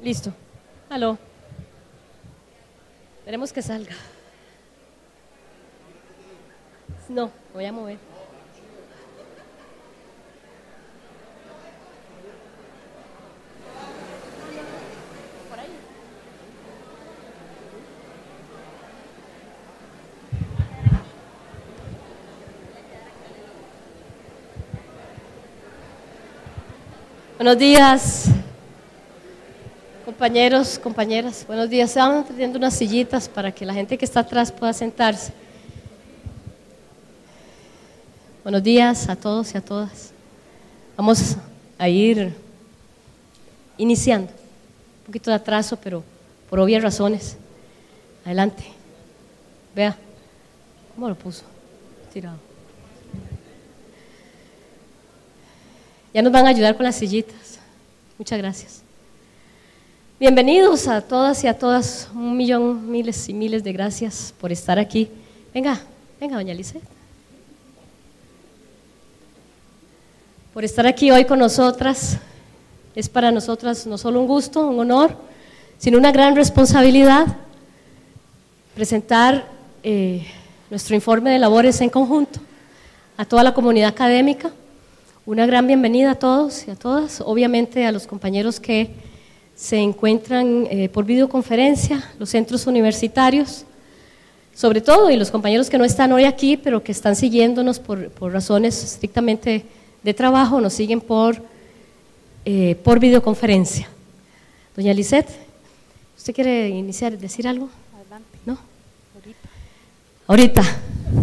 Listo. Aló. Esperemos que salga. No, voy a mover. Buenos días, compañeros, compañeras. Buenos días. Se van trayendo unas sillitas para que la gente que está atrás pueda sentarse. Buenos días a todos y a todas. Vamos a ir iniciando. Un poquito de atraso, pero por obvias razones. Adelante. Vea. ¿Cómo lo puso? Tirado. Ya nos van a ayudar con las sillitas. Muchas gracias. Bienvenidos a todas y a todas. 1.000.000, miles y miles de gracias por estar aquí. Venga, doña Lisette. Por estar aquí hoy con nosotras. Es para nosotras no solo un gusto, un honor, sino una gran responsabilidad presentar nuestro informe de labores en conjunto a toda la comunidad académica. Una gran bienvenida a todos y a todas, obviamente a los compañeros que se encuentran por videoconferencia, los centros universitarios, sobre todo, y los compañeros que no están hoy aquí, pero que están siguiéndonos por razones estrictamente de trabajo, nos siguen por videoconferencia. Doña Lisette, ¿usted quiere iniciar, decir algo? Adelante. ¿No? Ahorita.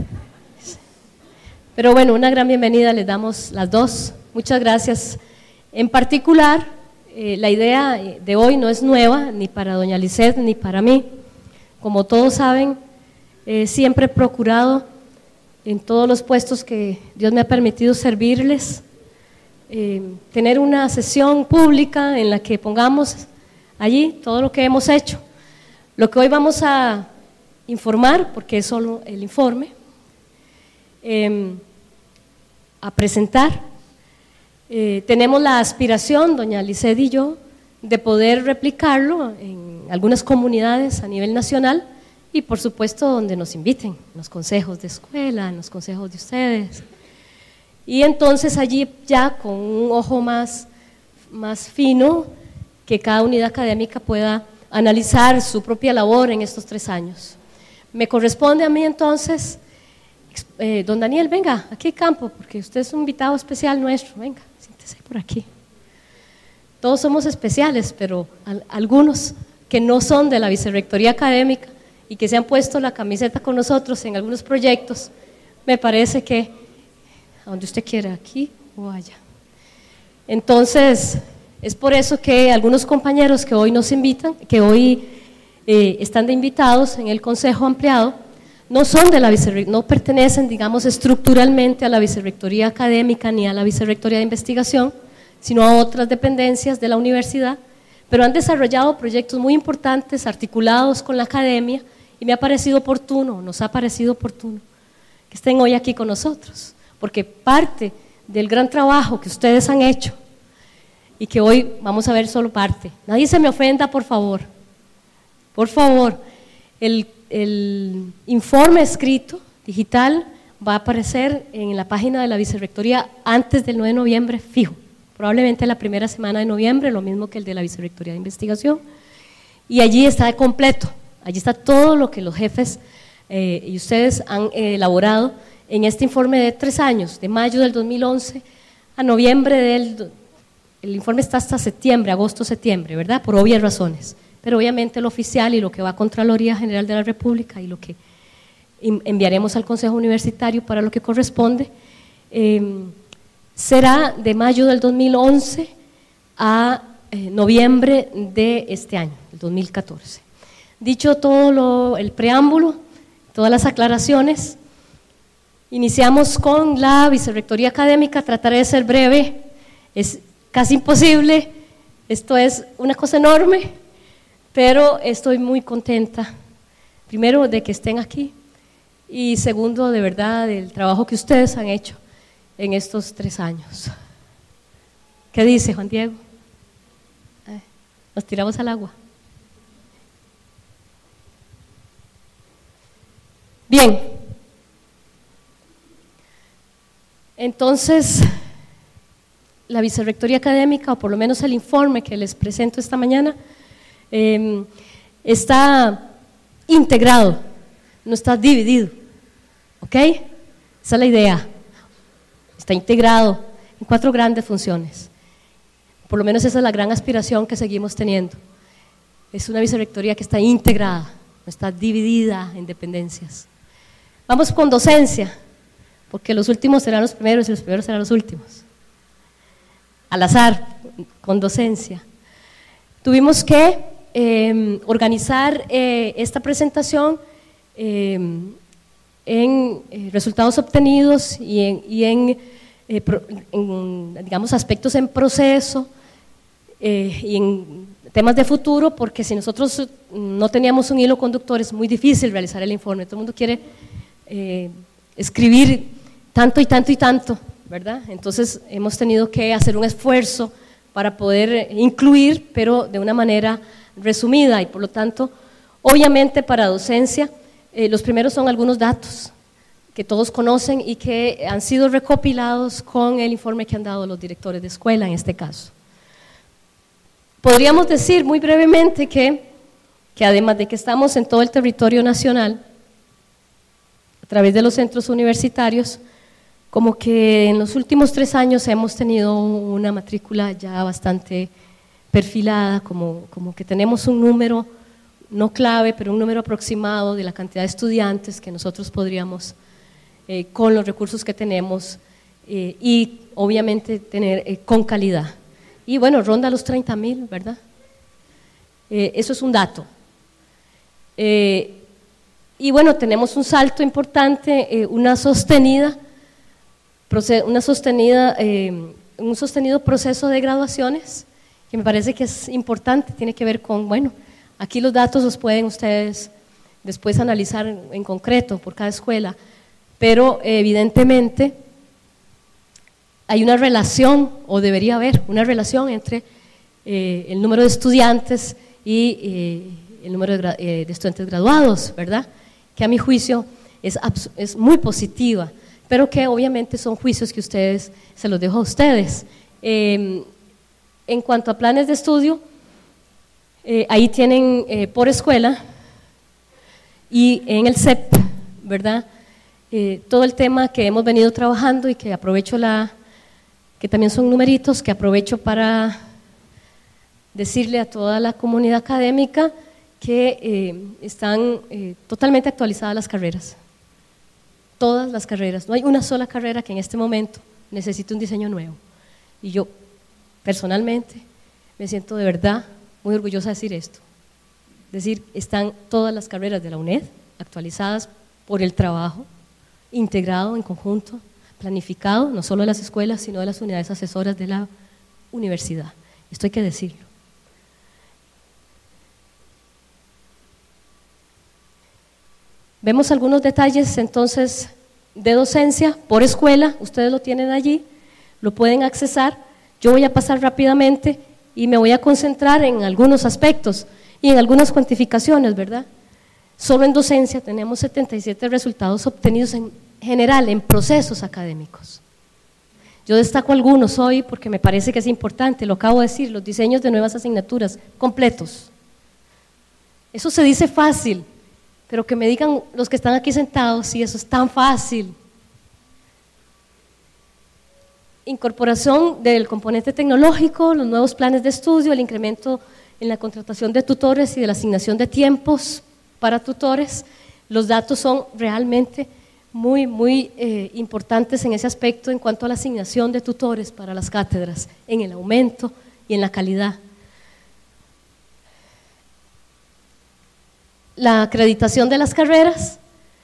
Pero bueno, una gran bienvenida les damos las dos. Muchas gracias. En particular, la idea de hoy no es nueva, ni para doña Lisette ni para mí. Como todos saben, siempre he procurado en todos los puestos que Dios me ha permitido servirles, tener una sesión pública en la que pongamos allí todo lo que hemos hecho. Lo que hoy vamos a informar, porque es solo el informe, a presentar. Tenemos la aspiración, doña Lisette y yo, de poder replicarlo en algunas comunidades a nivel nacional y por supuesto donde nos inviten, en los consejos de escuela, en los consejos de ustedes. Y entonces allí ya con un ojo más fino, que cada unidad académica pueda analizar su propia labor en estos 3 años. Me corresponde a mí entonces, don Daniel, venga, aquí campo, porque usted es un invitado especial nuestro, venga, siéntese por aquí. Todos somos especiales, pero algunos que no son de la Vicerrectoría Académica y que se han puesto la camiseta con nosotros en algunos proyectos, me parece que, a donde usted quiera, aquí o allá. Entonces, es por eso que algunos compañeros que hoy nos invitan, que hoy están de invitados en el Consejo Ampliado, no son de la Vicerrectoría, no pertenecen, digamos, estructuralmente a la Vicerrectoría Académica ni a la Vicerrectoría de Investigación, sino a otras dependencias de la universidad, pero han desarrollado proyectos muy importantes, articulados con la academia, y me ha parecido oportuno, nos ha parecido oportuno que estén hoy aquí con nosotros, porque parte del gran trabajo que ustedes han hecho, y que hoy vamos a ver solo parte. Nadie se me ofenda, por favor. Por favor, el informe escrito, digital, va a aparecer en la página de la Vicerrectoría antes del 9 de noviembre, fijo. Probablemente la primera semana de noviembre, lo mismo que el de la Vicerrectoría de Investigación. Y allí está completo, allí está todo lo que los jefes y ustedes han elaborado en este informe de 3 años, de mayo del 2011 a noviembre el informe está hasta septiembre, agosto-septiembre, ¿verdad? Por obvias razones. Pero obviamente lo oficial y lo que va a Contraloría General de la República y lo que enviaremos al Consejo Universitario para lo que corresponde, será de mayo del 2011 a noviembre de este año, el 2014. Dicho todo el preámbulo, todas las aclaraciones, iniciamos con la Vicerrectoría Académica. Trataré de ser breve, es casi imposible, esto es una cosa enorme, pero estoy muy contenta, primero de que estén aquí y segundo de verdad del trabajo que ustedes han hecho en estos 3 años. ¿Qué dice Juan Diego? Nos tiramos al agua. Bien. Entonces, la Vicerrectoría Académica, o por lo menos el informe que les presento esta mañana, está integrado, no está dividido, ¿ok? Esa es la idea. Está integrado en 4 grandes funciones. Por lo menos esa es la gran aspiración que seguimos teniendo. Es una vicerrectoría que está integrada, no está dividida en dependencias. Vamos con docencia, porque los últimos serán los primeros y los primeros serán los últimos. Al azar, con docencia. Tuvimos que organizar esta presentación en resultados obtenidos y en digamos, aspectos en proceso y en temas de futuro, porque si nosotros no teníamos un hilo conductor es muy difícil realizar el informe. Todo el mundo quiere escribir tanto y tanto y tanto, ¿verdad? Entonces hemos tenido que hacer un esfuerzo para poder incluir, pero de una manera resumida, y por lo tanto, obviamente para docencia, los primeros son algunos datos que todos conocen y que han sido recopilados con el informe que han dado los directores de escuela en este caso. Podríamos decir muy brevemente que además de que estamos en todo el territorio nacional, a través de los centros universitarios, como que en los últimos 3 años hemos tenido una matrícula ya bastante perfilada, como que tenemos un número, no clave, pero un número aproximado de la cantidad de estudiantes que nosotros podríamos, con los recursos que tenemos, y obviamente tener con calidad. Y bueno, ronda los 30,000, ¿verdad? Eso es un dato. Y bueno, tenemos un salto importante, un sostenido proceso de graduaciones, que me parece que es importante, tiene que ver con, bueno, aquí los datos los pueden ustedes después analizar en concreto por cada escuela, pero evidentemente hay una relación, o debería haber una relación entre el número de estudiantes y el número de estudiantes graduados, ¿verdad? Que a mi juicio es muy positiva, pero que obviamente son juicios que ustedes, se los dejo a ustedes. En cuanto a planes de estudio, ahí tienen por escuela y en el CEP, ¿verdad? Todo el tema que hemos venido trabajando y que aprovecho que también son numeritos, que aprovecho para decirle a toda la comunidad académica que están totalmente actualizadas las carreras. Todas las carreras, no hay una sola carrera que en este momento necesite un diseño nuevo. Y yo personalmente me siento de verdad muy orgullosa de decir esto. Es decir, están todas las carreras de la UNED actualizadas por el trabajo integrado en conjunto, planificado, no solo de las escuelas, sino de las unidades asesoras de la universidad. Esto hay que decirlo. Vemos algunos detalles entonces de docencia por escuela, ustedes lo tienen allí, lo pueden accesar. Yo voy a pasar rápidamente y me voy a concentrar en algunos aspectos y en algunas cuantificaciones, ¿verdad? Solo en docencia tenemos 77 resultados obtenidos en general, en procesos académicos. Yo destaco algunos hoy porque me parece que es importante, lo acabo de decir, los diseños de nuevas asignaturas completos. Eso se dice fácil, pero que me digan los que están aquí sentados si eso es tan fácil. Incorporación del componente tecnológico, los nuevos planes de estudio, el incremento en la contratación de tutores y de la asignación de tiempos para tutores. Los datos son realmente muy importantes en ese aspecto en cuanto a la asignación de tutores para las cátedras, en el aumento y en la calidad. La acreditación de las carreras,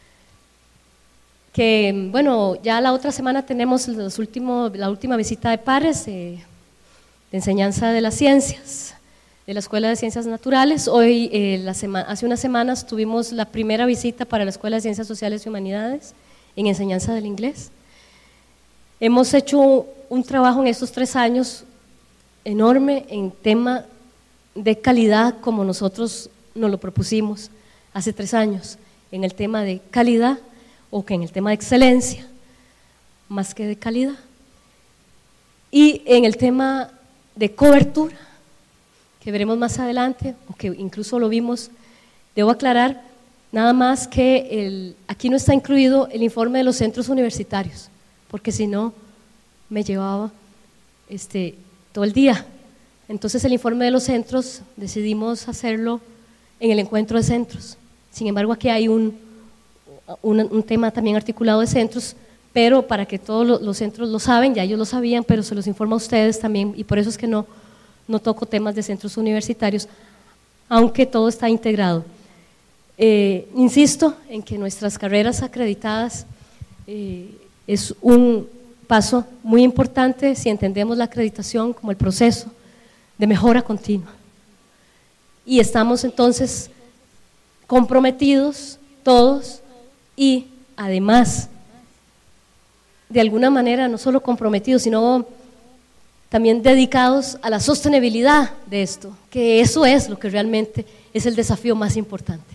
que bueno, ya la otra semana tenemos la última visita de pares de enseñanza de las ciencias, de la Escuela de Ciencias Naturales. Hoy, hace unas semanas, tuvimos la primera visita para la Escuela de Ciencias Sociales y Humanidades en enseñanza del inglés. Hemos hecho un trabajo en estos 3 años enorme en tema de calidad como nosotros nos lo propusimos hace 3 años, en el tema de calidad o que en el tema de excelencia, más que de calidad. Y en el tema de cobertura, que veremos más adelante, o que incluso lo vimos, debo aclarar nada más que aquí no está incluido el informe de los centros universitarios, porque si no me llevaba todo el día. Entonces el informe de los centros decidimos hacerlo en el encuentro de centros. Sin embargo, aquí hay un tema también articulado de centros, pero para que todos los centros lo saben, ya ellos lo sabían, pero se los informo a ustedes también, y por eso es que no toco temas de centros universitarios, aunque todo está integrado. Insisto en que nuestras carreras acreditadas es un paso muy importante si entendemos la acreditación como el proceso de mejora continua. Y estamos entonces comprometidos todos y además, de alguna manera, no solo comprometidos, sino también dedicados a la sostenibilidad de esto, que eso es lo que realmente es el desafío más importante.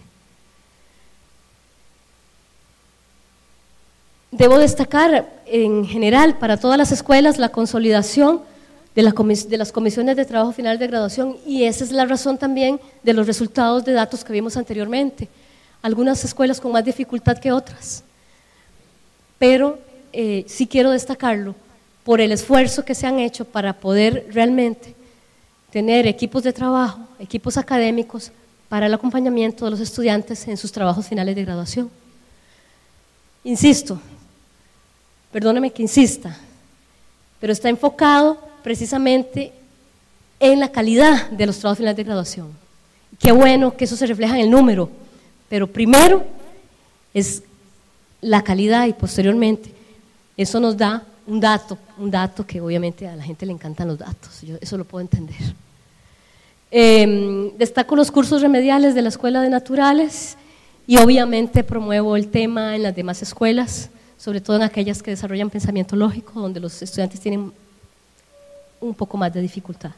Debo destacar en general para todas las escuelas la consolidación de las comisiones de trabajo final de graduación, y esa es la razón también de los resultados de datos que vimos anteriormente. Algunas escuelas con más dificultad que otras, pero sí quiero destacarlo por el esfuerzo que se han hecho para poder realmente tener equipos de trabajo, equipos académicos para el acompañamiento de los estudiantes en sus trabajos finales de graduación. Insisto, perdóneme que insista, pero está enfocado precisamente en la calidad de los trabajos finales de graduación. Qué bueno que eso se refleja en el número, pero primero es la calidad y posteriormente eso nos da un dato que obviamente a la gente le encantan los datos, yo eso lo puedo entender. Destaco los cursos remediales de la Escuela de Naturales y obviamente promuevo el tema en las demás escuelas, sobre todo en aquellas que desarrollan pensamiento lógico, donde los estudiantes tienen un poco más de dificultad.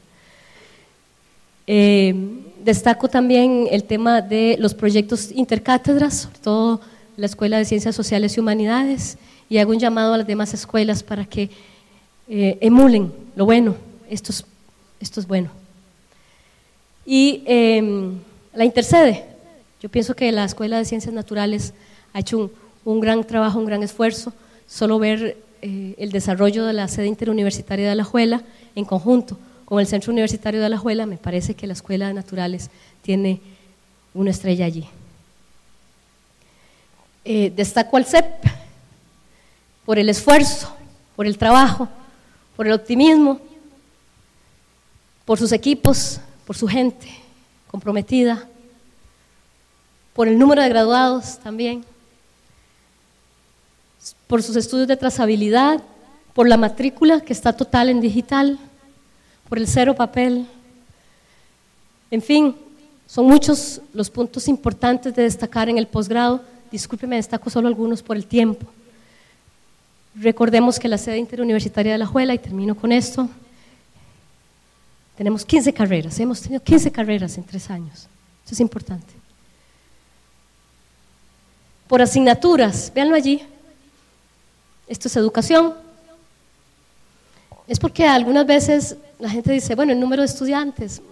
Destaco también el tema de los proyectos intercátedras, sobre todo la Escuela de Ciencias Sociales y Humanidades, y hago un llamado a las demás escuelas para que emulen lo bueno, esto es bueno. Y la intercede, yo pienso que la Escuela de Ciencias Naturales ha hecho un gran trabajo, un gran esfuerzo, solo ver el desarrollo de la sede interuniversitaria de Alajuela en conjunto con el Centro Universitario de Alajuela, me parece que la Escuela de Naturales tiene una estrella allí. Destaco al CEP por el esfuerzo, por el trabajo, por el optimismo, por sus equipos, por su gente comprometida, por el número de graduados también, por sus estudios de trazabilidad, por la matrícula que está total en digital, por el cero papel. En fin, son muchos los puntos importantes de destacar en el posgrado. Discúlpeme, destaco solo algunos por el tiempo. Recordemos que la sede interuniversitaria de Alajuela, y termino con esto, tenemos 15 carreras, hemos tenido 15 carreras en 3 años, eso es importante. Por asignaturas, véanlo allí, esto es educación, es porque algunas veces la gente dice, bueno, el número de estudiantes,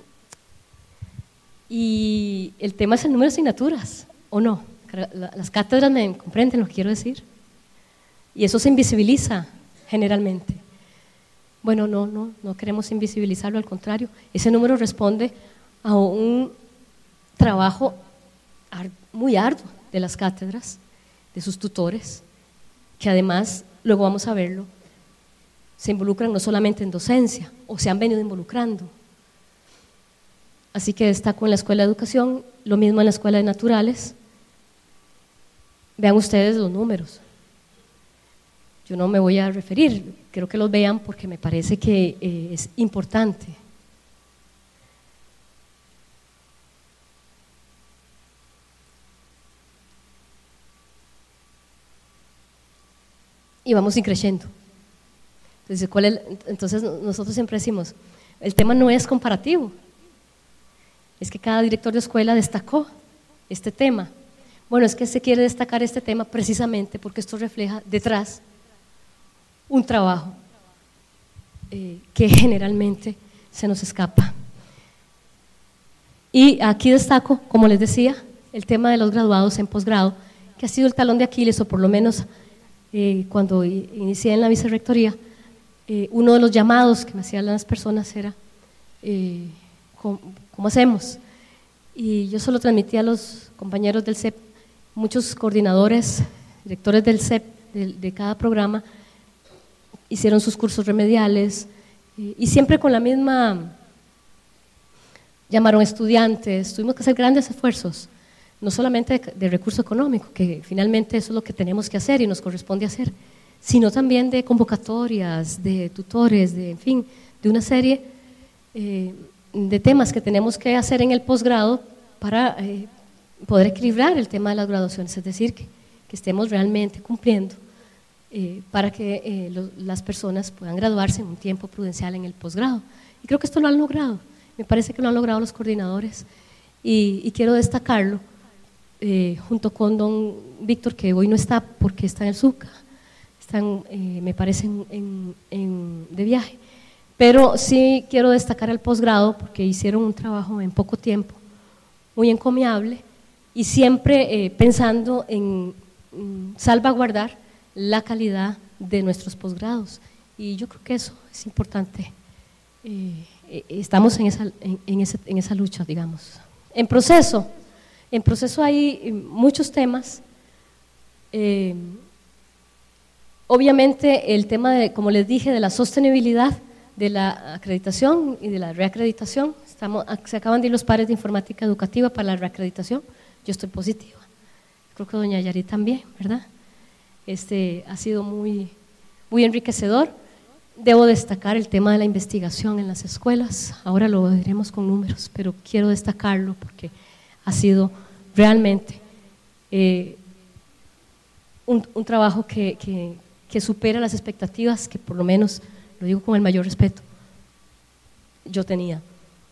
y el tema es el número de asignaturas, ¿o no? Las cátedras me comprenden lo que quiero decir, y eso se invisibiliza generalmente. Bueno, no queremos invisibilizarlo, al contrario, ese número responde a un trabajo muy arduo de las cátedras, de sus tutores, que además, luego vamos a verlo, se involucran no solamente en docencia, o se han venido involucrando. Así que destaco en la Escuela de Educación, lo mismo en la Escuela de Naturales. Vean ustedes los números. Yo no me voy a referir, quiero que los vean porque me parece que es importante. Y vamos creciendo. Entonces, nosotros siempre decimos, el tema no es comparativo, es que cada director de escuela destacó este tema. Bueno, es que se quiere destacar este tema precisamente porque esto refleja detrás un trabajo que generalmente se nos escapa. Y aquí destaco, como les decía, el tema de los graduados en posgrado, que ha sido el talón de Aquiles, o por lo menos cuando inicié en la vicerrectoría, uno de los llamados que me hacían las personas era ¿cómo hacemos? Y yo solo transmitía a los compañeros del CEP, muchos coordinadores, directores del CEP, de cada programa, hicieron sus cursos remediales, y siempre con la misma, llamaron estudiantes, tuvimos que hacer grandes esfuerzos, no solamente de recurso económico, que finalmente eso es lo que tenemos que hacer y nos corresponde hacer, sino también de convocatorias, de tutores, en fin, de una serie de temas que tenemos que hacer en el posgrado para poder equilibrar el tema de las graduaciones, es decir, que estemos realmente cumpliendo para que las personas puedan graduarse en un tiempo prudencial en el posgrado. Y creo que esto lo han logrado, me parece que lo han logrado los coordinadores y quiero destacarlo junto con don Víctor, que hoy no está porque está en el SUCA, están, me parece, de viaje, pero sí quiero destacar al posgrado porque hicieron un trabajo en poco tiempo muy encomiable y siempre pensando en salvaguardar la calidad de nuestros posgrados, y yo creo que eso es importante. Estamos en esa lucha, digamos. En proceso hay muchos temas. Obviamente el tema de, como les dije, de la sostenibilidad de la acreditación y de la reacreditación. Se acaban de ir los pares de informática educativa para la reacreditación. Yo estoy positiva. Creo que doña Yari también, ¿verdad? Ha sido muy enriquecedor. Debo destacar el tema de la investigación en las escuelas. Ahora lo diremos con números, pero quiero destacarlo porque ha sido realmente un trabajo que supera las expectativas que, por lo menos, lo digo con el mayor respeto, yo tenía.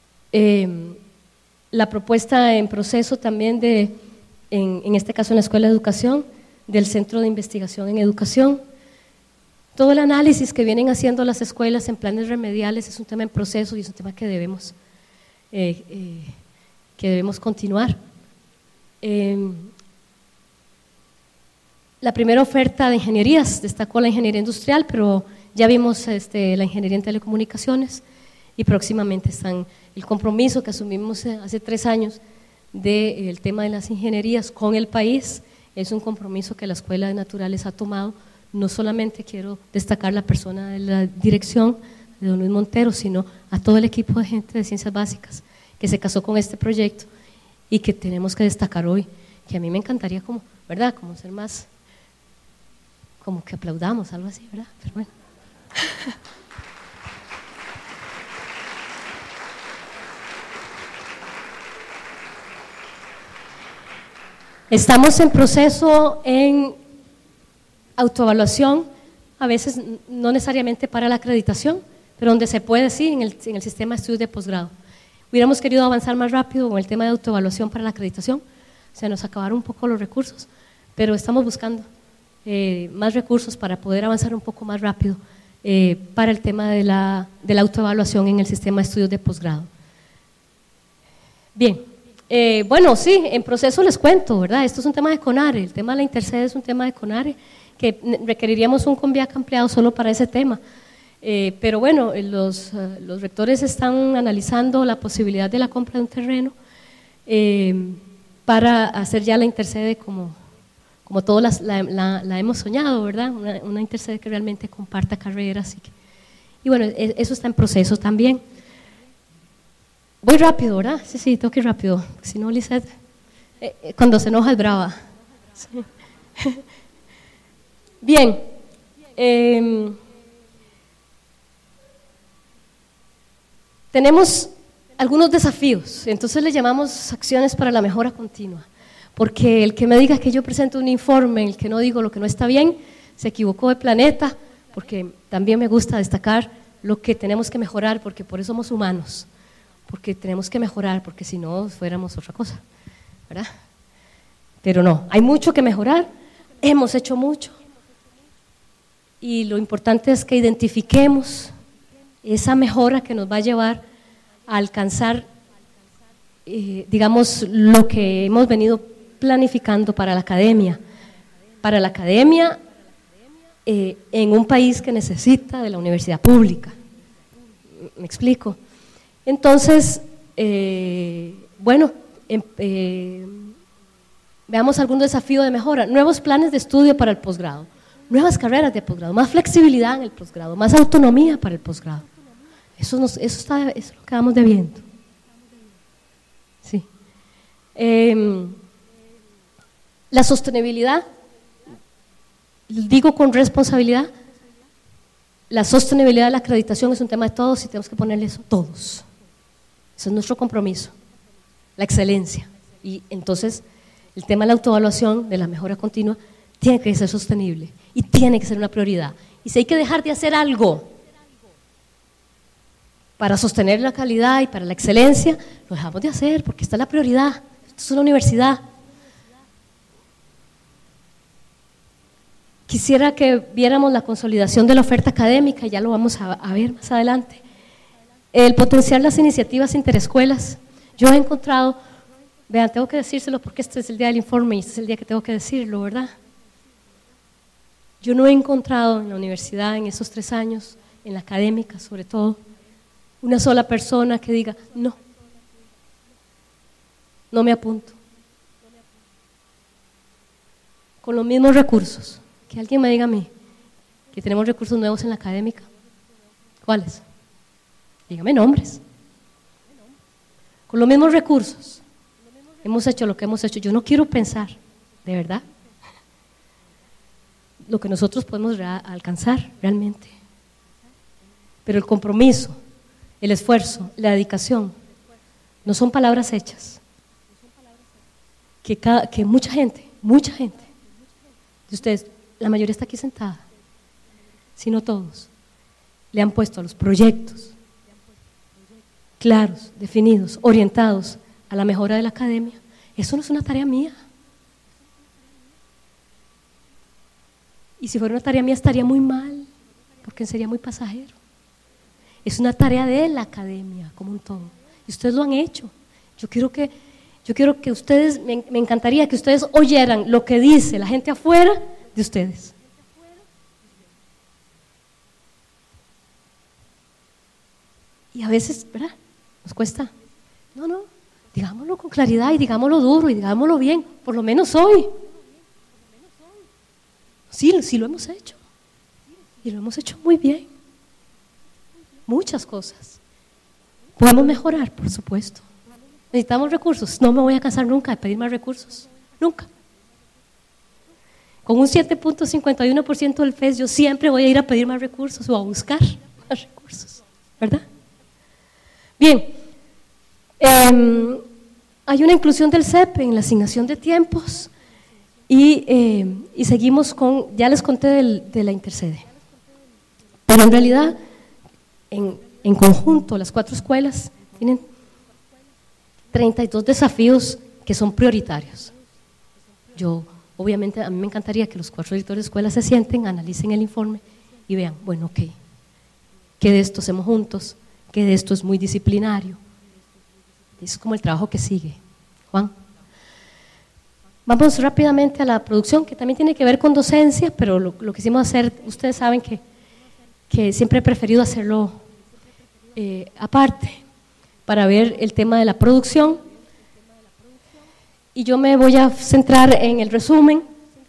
La propuesta en proceso también en este caso en la Escuela de Educación, del Centro de Investigación en Educación. Todo el análisis que vienen haciendo las escuelas en planes remediales es un tema en proceso y es un tema que debemos continuar. La primera oferta de ingenierías destacó la ingeniería industrial, pero ya vimos la ingeniería en telecomunicaciones y próximamente están el compromiso que asumimos hace 3 años del tema de las ingenierías con el país. Es un compromiso que la Escuela de Naturales ha tomado. No solamente quiero destacar la persona de la dirección, de don Luis Montero, sino a todo el equipo de gente de Ciencias Básicas que se casó con este proyecto y que tenemos que destacar hoy, que a mí me encantaría como, ¿verdad? Como ser más, como que aplaudamos, algo así, ¿verdad? Pero bueno. Estamos en proceso en autoevaluación, a veces no necesariamente para la acreditación, pero donde se puede, sí, en el sistema de estudios de posgrado. Hubiéramos querido avanzar más rápido con el tema de autoevaluación para la acreditación, se nos acabaron un poco los recursos, pero estamos buscando más recursos para poder avanzar un poco más rápido para el tema de la autoevaluación en el sistema de estudios de posgrado. Bien. Bueno, sí, en proceso les cuento, ¿verdad? Esto es un tema de CONARE, el tema de la Intercede es un tema de CONARE, que requeriríamos un CONVIAC ampliado solo para ese tema. Pero bueno, los rectores están analizando la posibilidad de la compra de un terreno para hacer ya la Intercede como todos la hemos soñado, ¿verdad? Una Intercede que realmente comparta carreras. Y bueno, eso está en proceso también. Voy rápido, ¿verdad? Sí, tengo que ir rápido, si no, Lizeth, cuando se enoja es brava. Sí. Bien, tenemos algunos desafíos, entonces le llamamos acciones para la mejora continua, porque el que me diga que yo presento un informe, el que no digo lo que no está bien, se equivocó de planeta, porque también me gusta destacar lo que tenemos que mejorar, porque por eso somos humanos. porque tenemos que mejorar, porque si no fuéramos otra cosa, ¿verdad? Pero no, hay mucho que mejorar, hemos hecho mucho, y lo importante es que identifiquemos esa mejora que nos va a llevar a alcanzar, digamos, lo que hemos venido planificando para la academia en un país que necesita de la universidad pública. ¿Me explico? Entonces, bueno, veamos algún desafío de mejora, nuevos planes de estudio para el posgrado, nuevas carreras de posgrado, más flexibilidad en el posgrado, más autonomía para el posgrado. Eso es lo que vamos debiendo. Sí. La sostenibilidad, digo con responsabilidad, la sostenibilidad de la acreditación es un tema de todos y tenemos que ponerle eso todos. Ese es nuestro compromiso, la excelencia. Y entonces el tema de la autoevaluación, de la mejora continua, tiene que ser sostenible y tiene que ser una prioridad. Y si hay que dejar de hacer algo para sostener la calidad y para la excelencia, lo dejamos de hacer porque esta es la prioridad. Esto es una universidad. Quisiera que viéramos la consolidación de la oferta académica, ya lo vamos a ver más adelante. El potenciar las iniciativas interescuelas. Yo he encontrado, vean, tengo que decírselo porque este es el día del informe y este es el día que tengo que decirlo, ¿verdad? Yo no he encontrado en la universidad en esos 3 años, en la académica sobre todo, una sola persona que diga, no me apunto. Con los mismos recursos. Que alguien me diga a mí que tenemos recursos nuevos en la académica. ¿Cuáles? Dígame nombres. Con los mismos recursos hemos hecho lo que hemos hecho. Yo no quiero pensar, de verdad, lo que nosotros podemos alcanzar realmente. Pero el compromiso, el esfuerzo, la dedicación, no son palabras hechas. Que mucha gente de ustedes, la mayoría está aquí sentada, si no todos, le han puesto a los proyectos claros, definidos, orientados a la mejora de la academia. Eso no es una tarea mía. Y si fuera una tarea mía estaría muy mal, porque sería muy pasajero. Es una tarea de la academia como un todo. Y ustedes lo han hecho. Yo quiero que ustedes, me encantaría que ustedes oyeran lo que dice la gente afuera de ustedes. Y a veces, ¿verdad? Nos cuesta. No, digámoslo con claridad y digámoslo duro y digámoslo bien, por lo menos hoy. Sí lo hemos hecho. Y lo hemos hecho muy bien. Muchas cosas. Podemos mejorar, por supuesto. Necesitamos recursos. No me voy a cansar nunca de pedir más recursos. Nunca. Con un 7.51% del FES yo siempre voy a ir a pedir más recursos o a buscar más recursos, ¿verdad? Bien, hay una inclusión del CEP en la asignación de tiempos y seguimos con, ya les conté de la intercede, pero en realidad en conjunto las 4 escuelas tienen 32 desafíos que son prioritarios. Obviamente, a mí me encantaría que los 4 directores de escuela se sienten, analicen el informe y vean, bueno, ok, ¿qué de esto hacemos juntos? ¿Qué de esto es muy disciplinario? Eso es como el trabajo que sigue. Juan. Vamos rápidamente a la producción, que también tiene que ver con docencia, pero lo que quisimos hacer, ustedes saben que siempre he preferido hacerlo aparte, para ver el tema de la producción. Y yo me voy a centrar en el resumen,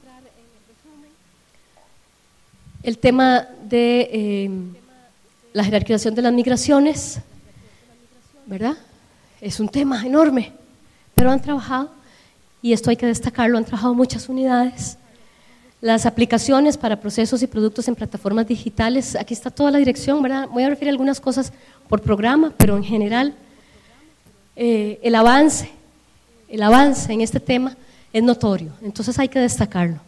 el tema de la jerarquización de las migraciones, ¿verdad? Es un tema enorme, pero han trabajado, y esto hay que destacarlo, han trabajado muchas unidades. Las aplicaciones para procesos y productos en plataformas digitales, aquí está toda la dirección, ¿verdad? Voy a referir algunas cosas por programa, pero en general el avance en este tema es notorio, entonces hay que destacarlo.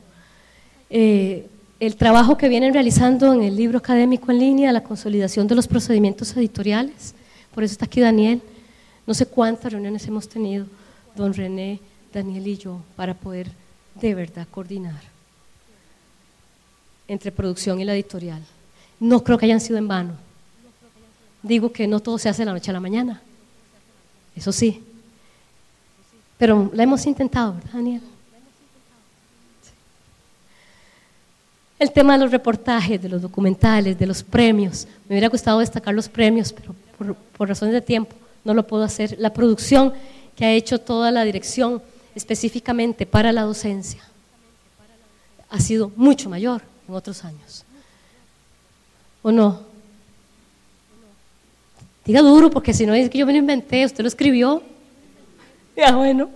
El trabajo que vienen realizando en el libro académico en línea, la consolidación de los procedimientos editoriales, por eso está aquí Daniel, No sé cuántas reuniones hemos tenido, don René, Daniel y yo, para poder de verdad coordinar entre producción y la editorial. No creo que hayan sido en vano. Digo que no todo se hace de la noche a la mañana, eso sí, pero la hemos intentado, ¿verdad, Daniel? Sí. El tema de los reportajes, de los documentales, de los premios, me hubiera gustado destacar los premios, pero por razones de tiempo no lo puedo hacer. La producción que ha hecho toda la dirección específicamente para la docencia ha sido mucho mayor en otros años, ¿o no? Diga duro, porque si no es que yo me lo inventé, usted lo escribió. Ya, bueno.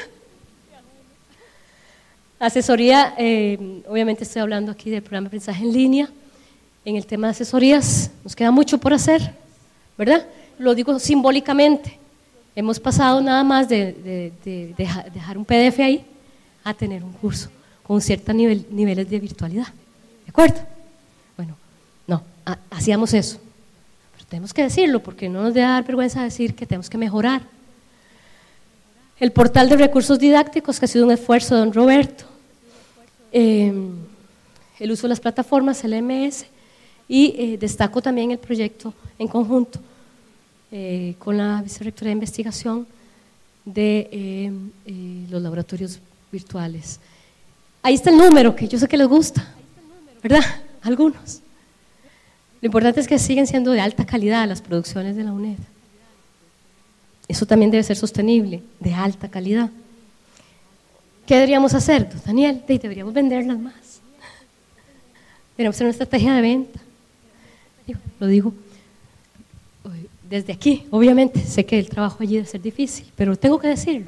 Asesoría, obviamente estoy hablando aquí del programa de aprendizaje en línea. En el tema de asesorías nos queda mucho por hacer, ¿verdad? Lo digo simbólicamente. Hemos pasado nada más de dejar un PDF ahí a tener un curso con ciertos niveles de virtualidad. ¿De acuerdo? Bueno, no, hacíamos eso. Tenemos que decirlo porque no nos debe dar vergüenza decir que tenemos que mejorar. El portal de recursos didácticos, que ha sido un esfuerzo de don Roberto, el uso de las plataformas, el MS, y destaco también el proyecto en conjunto con la Vicerrectoría de Investigación de los laboratorios virtuales. Ahí está el número, que yo sé que les gusta, ¿verdad? Algunos. Lo importante es que siguen siendo de alta calidad las producciones de la UNED. Eso también debe ser sostenible, de alta calidad. ¿Qué deberíamos hacer, Daniel? Deberíamos venderlas más. Deberíamos hacer una estrategia de venta. Lo digo desde aquí, obviamente, sé que el trabajo allí debe ser difícil, pero tengo que decirlo.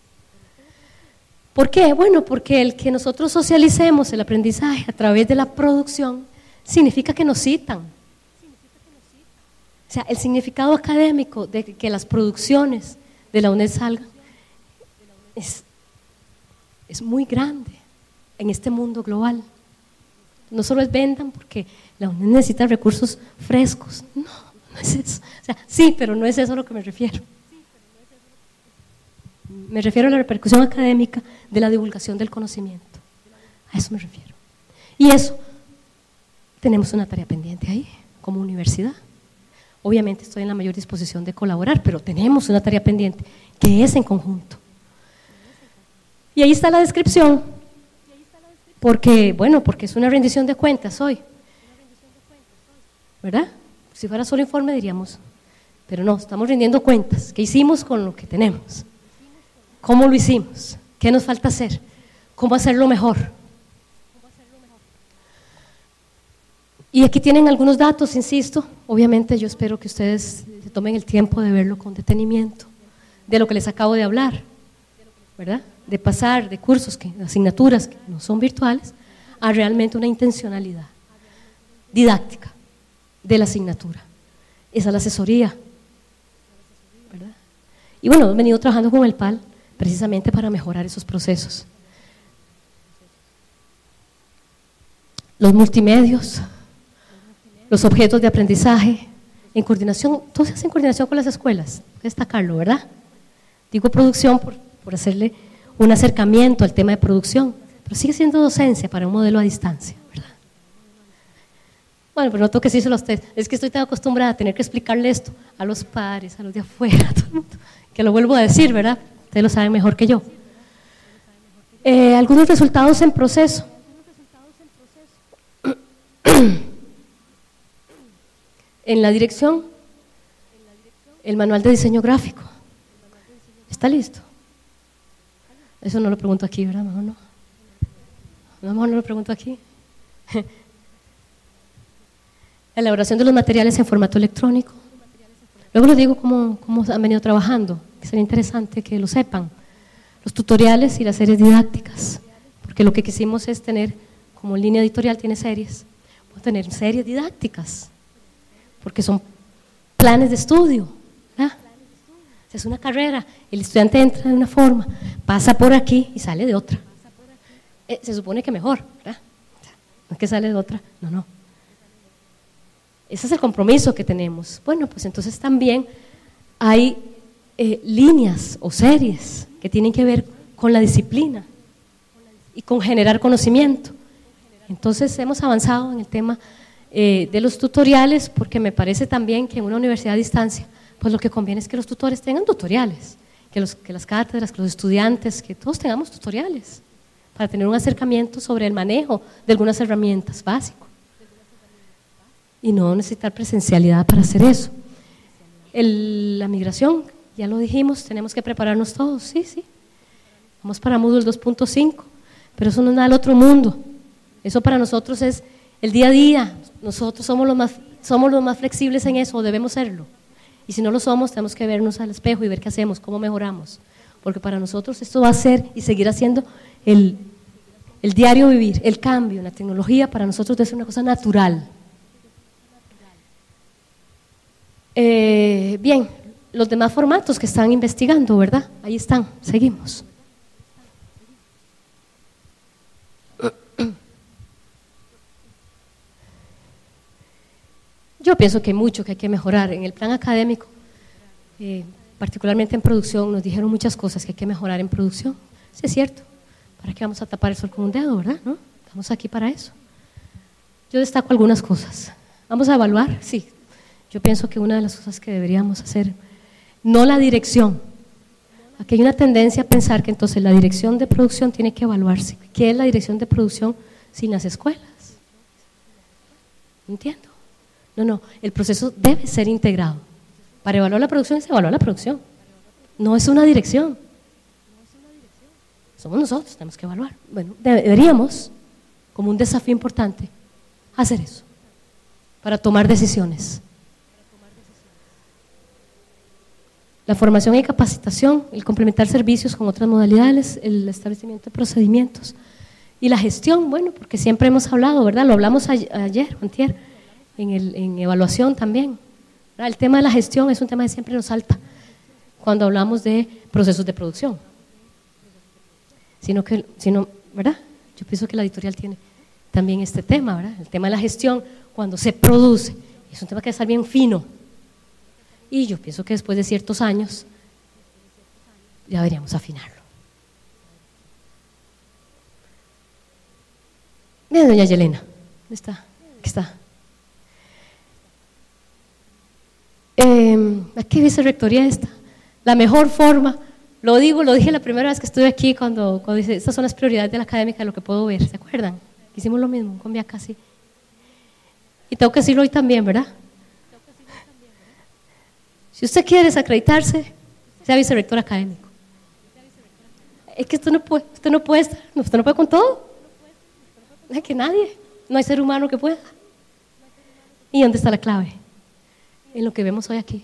¿Por qué? Bueno, porque el que nosotros socialicemos el aprendizaje a través de la producción significa que nos citan. O sea, el significado académico de que las producciones de la UNED salgan es muy grande en este mundo global. No solo es vendan porque la UNED necesita recursos frescos, no es eso. O sea, sí, pero no es eso a lo que me refiero. Me refiero a la repercusión académica de la divulgación del conocimiento. A eso me refiero. Y eso, tenemos una tarea pendiente ahí, como universidad. Obviamente estoy en la mayor disposición de colaborar, pero tenemos una tarea pendiente, que es en conjunto. Y ahí está la descripción, porque, bueno, porque es una rendición de cuentas hoy, ¿verdad? Si fuera solo informe diríamos, pero no, estamos rindiendo cuentas. ¿Qué hicimos con lo que tenemos? ¿Cómo lo hicimos? ¿Qué nos falta hacer? ¿Cómo hacerlo mejor? Y aquí tienen algunos datos, insisto, obviamente yo espero que ustedes se tomen el tiempo de verlo con detenimiento, de lo que les acabo de hablar, ¿verdad? De pasar de cursos, asignaturas que no son virtuales, a realmente una intencionalidad didáctica de la asignatura. Esa es la asesoría, ¿verdad? Y bueno, hemos venido trabajando con el PAL precisamente para mejorar esos procesos. Los multimedios, los objetos de aprendizaje, en coordinación, todo se hace en coordinación con las escuelas, destacarlo, ¿verdad? Digo producción por hacerle un acercamiento al tema de producción, pero sigue siendo docencia para un modelo a distancia, ¿verdad? Bueno, pero no tengo que decírselo a usted, es que estoy tan acostumbrada a tener que explicarle esto a los padres, a los de afuera, a todo el mundo, que lo vuelvo a decir, ¿verdad? Ustedes lo saben mejor que yo. Algunos resultados en proceso. En la dirección, el manual de diseño gráfico. ¿Está listo? Eso no lo pregunto aquí, ¿verdad? Mejor no. Mejor no lo pregunto aquí. La elaboración de los materiales en formato electrónico. Luego les digo cómo han venido trabajando, que sería interesante que lo sepan. Los tutoriales y las series didácticas, porque lo que quisimos es tener, como línea editorial tiene series, vamos a tener series didácticas, porque son planes de estudio, ¿verdad? Es una carrera, el estudiante entra de una forma, pasa por aquí y sale de otra. Se supone que mejor, ¿verdad? No es que sale de otra, no. Ese es el compromiso que tenemos. Bueno, pues entonces también hay líneas o series que tienen que ver con la disciplina y con generar conocimiento. Entonces hemos avanzado en el tema de los tutoriales, porque me parece también que en una universidad a distancia, pues lo que conviene es que los tutores tengan tutoriales, que las cátedras, que los estudiantes, que todos tengamos tutoriales, para tener un acercamiento sobre el manejo de algunas herramientas básicas y no necesitar presencialidad para hacer eso. La migración, ya lo dijimos, tenemos que prepararnos todos, sí, vamos para Moodle 2.5, pero eso no es nada del otro mundo, eso para nosotros es el día a día, nosotros somos los más flexibles en eso, debemos serlo, y si no lo somos tenemos que vernos al espejo y ver qué hacemos, cómo mejoramos, porque para nosotros esto va a ser y seguirá siendo el diario vivir, el cambio, la tecnología para nosotros debe ser una cosa natural. Bien, los demás formatos que están investigando, ¿verdad? Ahí están, seguimos. Yo pienso que hay mucho que hay que mejorar. En el plan académico, particularmente en producción, nos dijeron muchas cosas que hay que mejorar en producción. Sí, es cierto. ¿Para qué vamos a tapar el sol con un dedo, verdad? ¿No? Estamos aquí para eso. Yo destaco algunas cosas. ¿Vamos a evaluar? Sí. Yo pienso que una de las cosas que deberíamos hacer, no la dirección. Aquí hay una tendencia a pensar que entonces la dirección de producción tiene que evaluarse. ¿Qué es la dirección de producción sin las escuelas? ¿No entiendo? No, el proceso debe ser integrado. Para evaluar la producción es evaluar la producción. No es una dirección. Somos nosotros, tenemos que evaluar. Bueno, deberíamos, como un desafío importante, hacer eso, para tomar decisiones. La formación y capacitación, el complementar servicios con otras modalidades, el establecimiento de procedimientos y la gestión, bueno, porque siempre hemos hablado, ¿verdad? Lo hablamos ayer, antier, en evaluación también. ¿Verdad? El tema de la gestión es un tema que siempre nos salta cuando hablamos de procesos de producción. Sino, ¿verdad? Yo pienso que la editorial tiene también este tema, ¿verdad? El tema de la gestión cuando se produce, es un tema que debe estar bien fino. Y yo pienso que después de ciertos años ya deberíamos afinarlo. Mira, doña Yelena, ¿dónde está? Aquí está. ¿Qué vicerrectoría esta? La mejor forma, lo dije la primera vez que estuve aquí cuando dice, estas son las prioridades de la académica, de lo que puedo ver, ¿se acuerdan? Hicimos lo mismo con Biaca, sí. Y tengo que decirlo hoy también, ¿verdad? Si usted quiere desacreditarse, sea vicerrector académico. Es que usted no puede estar, usted no puede con todo. No hay que nadie, no hay ser humano que pueda. ¿Y dónde está la clave? En lo que vemos hoy aquí.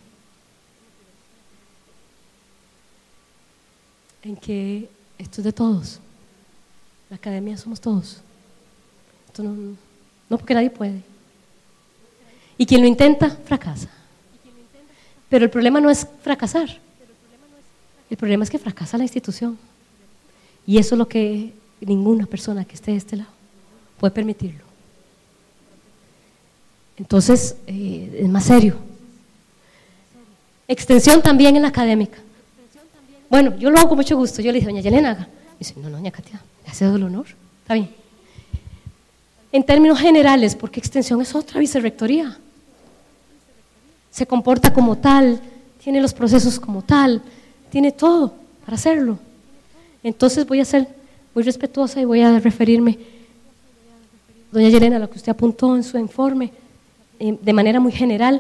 En que esto es de todos. La academia somos todos. Esto no porque nadie puede. Y quien lo intenta, fracasa. Pero el problema no es fracasar, el problema es que fracasa la institución. Y eso es lo que ninguna persona que esté de este lado puede permitirlo. Entonces, es más serio. Extensión también en la académica. Bueno, yo lo hago con mucho gusto. Yo le dije, doña Yelena, haga. Dice, no, doña Katia, le hace el honor. Está bien. En términos generales, porque extensión es otra vicerrectoría. Se comporta como tal, tiene los procesos como tal, tiene todo para hacerlo. Entonces voy a ser muy respetuosa y voy a referirme, doña Yelena, a lo que usted apuntó en su informe, de manera muy general.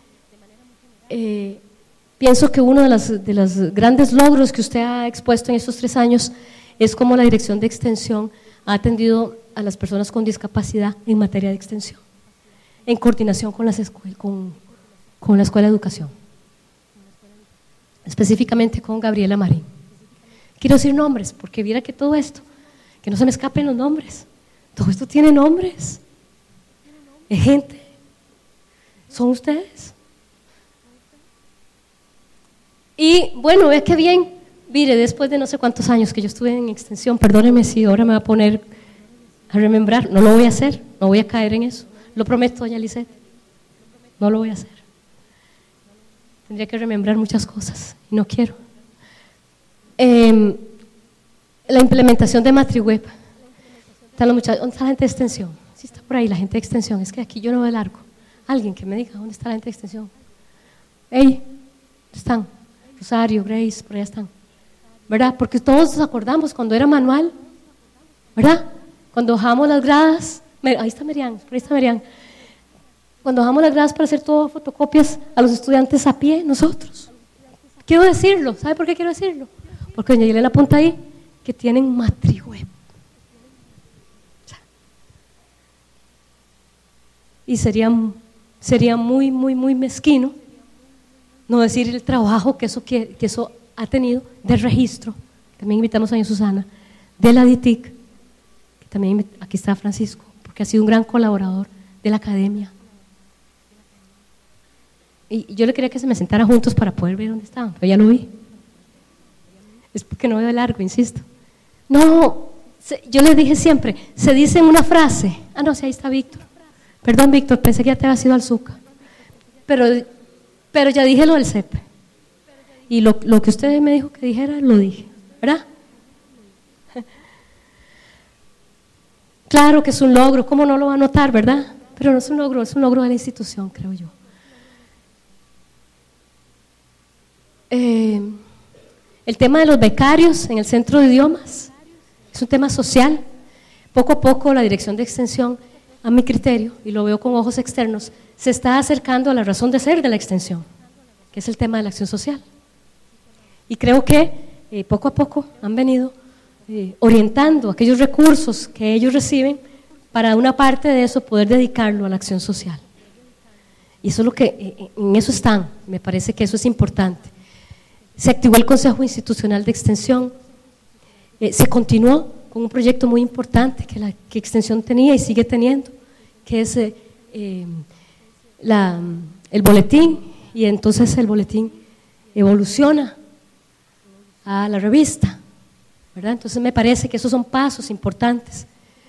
Pienso que uno de los grandes logros que usted ha expuesto en estos 3 años es cómo la Dirección de Extensión ha atendido a las personas con discapacidad en materia de extensión, en coordinación con las escuelas, con la Escuela de Educación, específicamente con Gabriela Marín. Quiero decir nombres, porque viera que todo esto, que no se me escapen los nombres, todo esto tiene nombres, es gente, son ustedes. Y bueno, ve que bien, mire, después de no sé cuántos años que yo estuve en extensión, perdóneme si ahora me va a poner a remembrar, no lo voy a hacer, no voy a caer en eso, lo prometo, doña Lisette, no lo voy a hacer. tendría que remembrar muchas cosas y no quiero. La implementación de MatriWeb. ¿Están los muchachos? ¿Dónde está la gente de extensión? Sí, está por ahí la gente de extensión. Es que aquí yo no veo largo. Alguien que me diga dónde está la gente de extensión. ¡Ey! ¿Dónde están? Rosario, Grace, por allá están. ¿Verdad? Porque todos nos acordamos cuando era manual, ¿verdad? Cuando bajamos las gradas, ahí está Merian, por ahí está Merian. Cuando bajamos las gradas para hacer todas fotocopias a los estudiantes a pie, nosotros. Quiero decirlo, ¿sabe por qué quiero decirlo? Porque doña Yelena apunta ahí que tienen MatriWeb. Y sería muy, muy, muy mezquino no decir el trabajo que eso ha tenido de registro. También invitamos a doña Susana, de la DITIC, que también aquí está Francisco, porque ha sido un gran colaborador de la academia. Y yo le quería que se me sentara juntos para poder ver dónde estaban, pero ya lo vi. Es porque no veo el largo, insisto. No, yo les dije siempre, se dice una frase. Ah, no, sí, ahí está Víctor. Perdón, Víctor, pensé que ya te había sido al Zuca. Pero ya dije lo del CEP. Y lo que usted me dijo que dijera, lo dije, ¿verdad? Claro que es un logro, ¿cómo no lo va a notar, verdad? Pero no es un logro de la institución, creo yo. El tema de los becarios en el Centro de Idiomas es un tema social. Poco a poco la Dirección de Extensión, a mi criterio, y lo veo con ojos externos, se está acercando a la razón de ser de la extensión, que es el tema de la acción social. Y creo que poco a poco han venido orientando aquellos recursos que ellos reciben para una parte de eso poder dedicarlo a la acción social. Y eso es lo que, en eso están, me parece que eso es importante. Se activó el Consejo Institucional de Extensión, se continuó con un proyecto muy importante que Extensión tenía y sigue teniendo, que es el boletín, y entonces el boletín evoluciona a la revista, ¿verdad? Entonces me parece que esos son pasos importantes.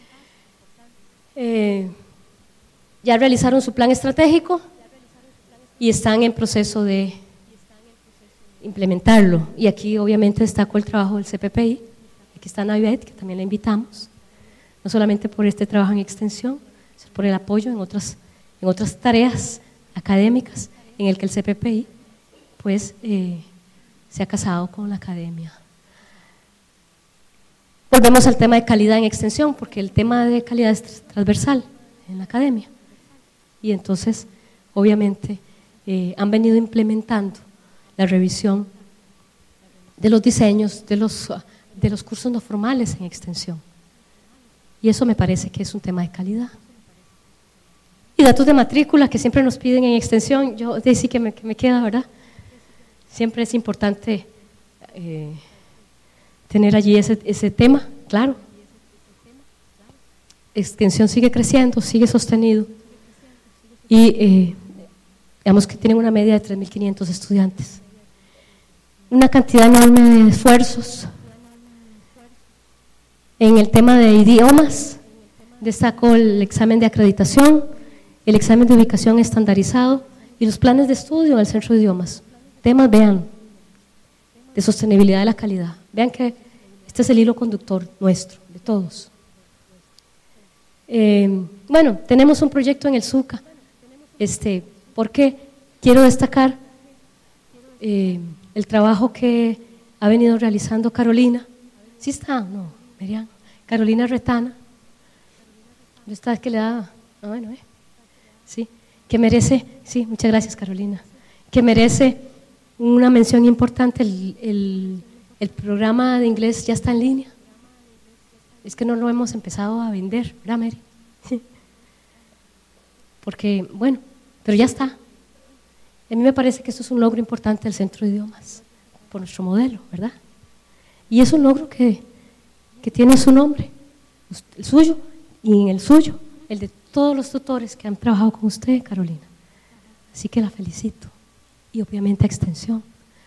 Ya realizaron su plan estratégico y están en proceso de implementarlo, y aquí obviamente destaco el trabajo del CPPI. Aquí está Navidad, que también la invitamos, no solamente por este trabajo en extensión, sino por el apoyo en otras tareas académicas en el que el CPPI pues se ha casado con la academia. Volvemos al tema de calidad en extensión, porque el tema de calidad es transversal en la academia, y entonces obviamente han venido implementando la revisión de los diseños de los cursos no formales en extensión, y eso me parece que es un tema de calidad. Y datos de matrícula que siempre nos piden en extensión, yo decía que me queda, ¿verdad? Siempre es importante tener allí ese tema, claro. Extensión sigue creciendo, sigue sostenido, y digamos que tienen una media de 3.500 estudiantes. Una cantidad enorme de esfuerzos. En el tema de idiomas, destaco el examen de acreditación, el examen de ubicación estandarizado y los planes de estudio en el Centro de Idiomas. Temas, vean, de sostenibilidad de la calidad. Vean que este es el hilo conductor nuestro, de todos. Bueno, tenemos un proyecto en el Zuca, porque quiero destacar el trabajo que ha venido realizando Carolina. ¿Sí está? No, Miriam. Carolina Retana. ¿Dónde está? Que le da. Ah, bueno, sí, que merece, sí, muchas gracias Carolina, que merece una mención importante. El programa de inglés ya está en línea. Es que no lo hemos empezado a vender, ¿verdad, Mary? Porque, bueno, pero ya está. A mí me parece que esto es un logro importante del Centro de Idiomas, por nuestro modelo, ¿verdad? Y es un logro que tiene su nombre, el suyo y en el suyo, el de todos los tutores que han trabajado con usted, Carolina. Así que la felicito, y obviamente a Extensión.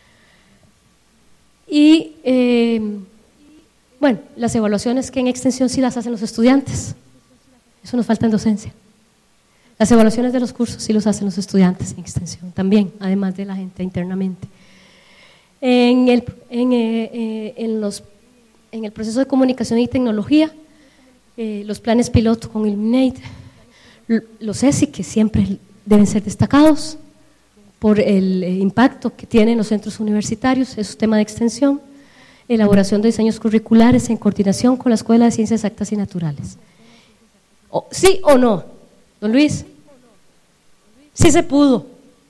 Y, bueno, las evaluaciones que en Extensión sí las hacen los estudiantes, eso nos falta en docencia. Las evaluaciones de los cursos sí los hacen los estudiantes en extensión también, además de la gente internamente. En el proceso de comunicación y tecnología, los planes piloto con Illuminate, los ESI, que siempre deben ser destacados por el impacto que tienen los centros universitarios, es un tema de extensión, elaboración de diseños curriculares en coordinación con la Escuela de Ciencias Exactas y Naturales. ¿Sí o no, don Luis? Sí se pudo.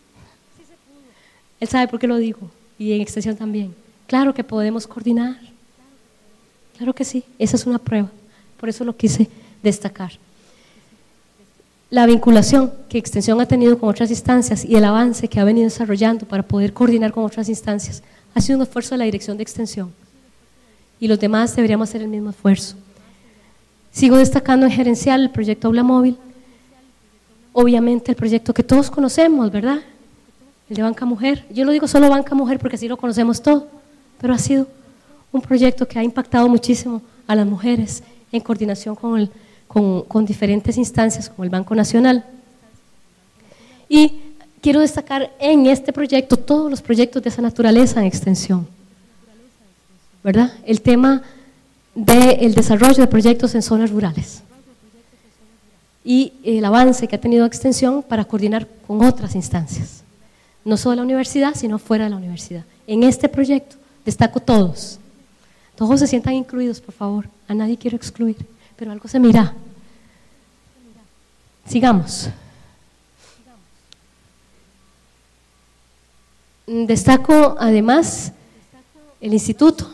Él sabe por qué lo digo, y en extensión también. Claro que podemos coordinar, claro que sí, esa es una prueba, por eso lo quise destacar. La vinculación que extensión ha tenido con otras instancias y el avance que ha venido desarrollando para poder coordinar con otras instancias ha sido un esfuerzo de la dirección de extensión, y los demás deberíamos hacer el mismo esfuerzo. Sigo destacando en gerencial el proyecto Aula Móvil, obviamente el proyecto que todos conocemos, ¿verdad? El de Banca Mujer. Yo lo digo solo Banca Mujer porque así lo conocemos todo, pero ha sido un proyecto que ha impactado muchísimo a las mujeres en coordinación con diferentes instancias como el Banco Nacional. Y quiero destacar en este proyecto todos los proyectos de esa naturaleza en extensión, ¿verdad? El tema del desarrollo de proyectos en zonas rurales y el avance que ha tenido extensión para coordinar con otras instancias, no solo la universidad, sino fuera de la universidad. En este proyecto destaco todos se sientan incluidos, por favor, a nadie quiero excluir, pero algo se mira. Sigamos. Destaco además el instituto,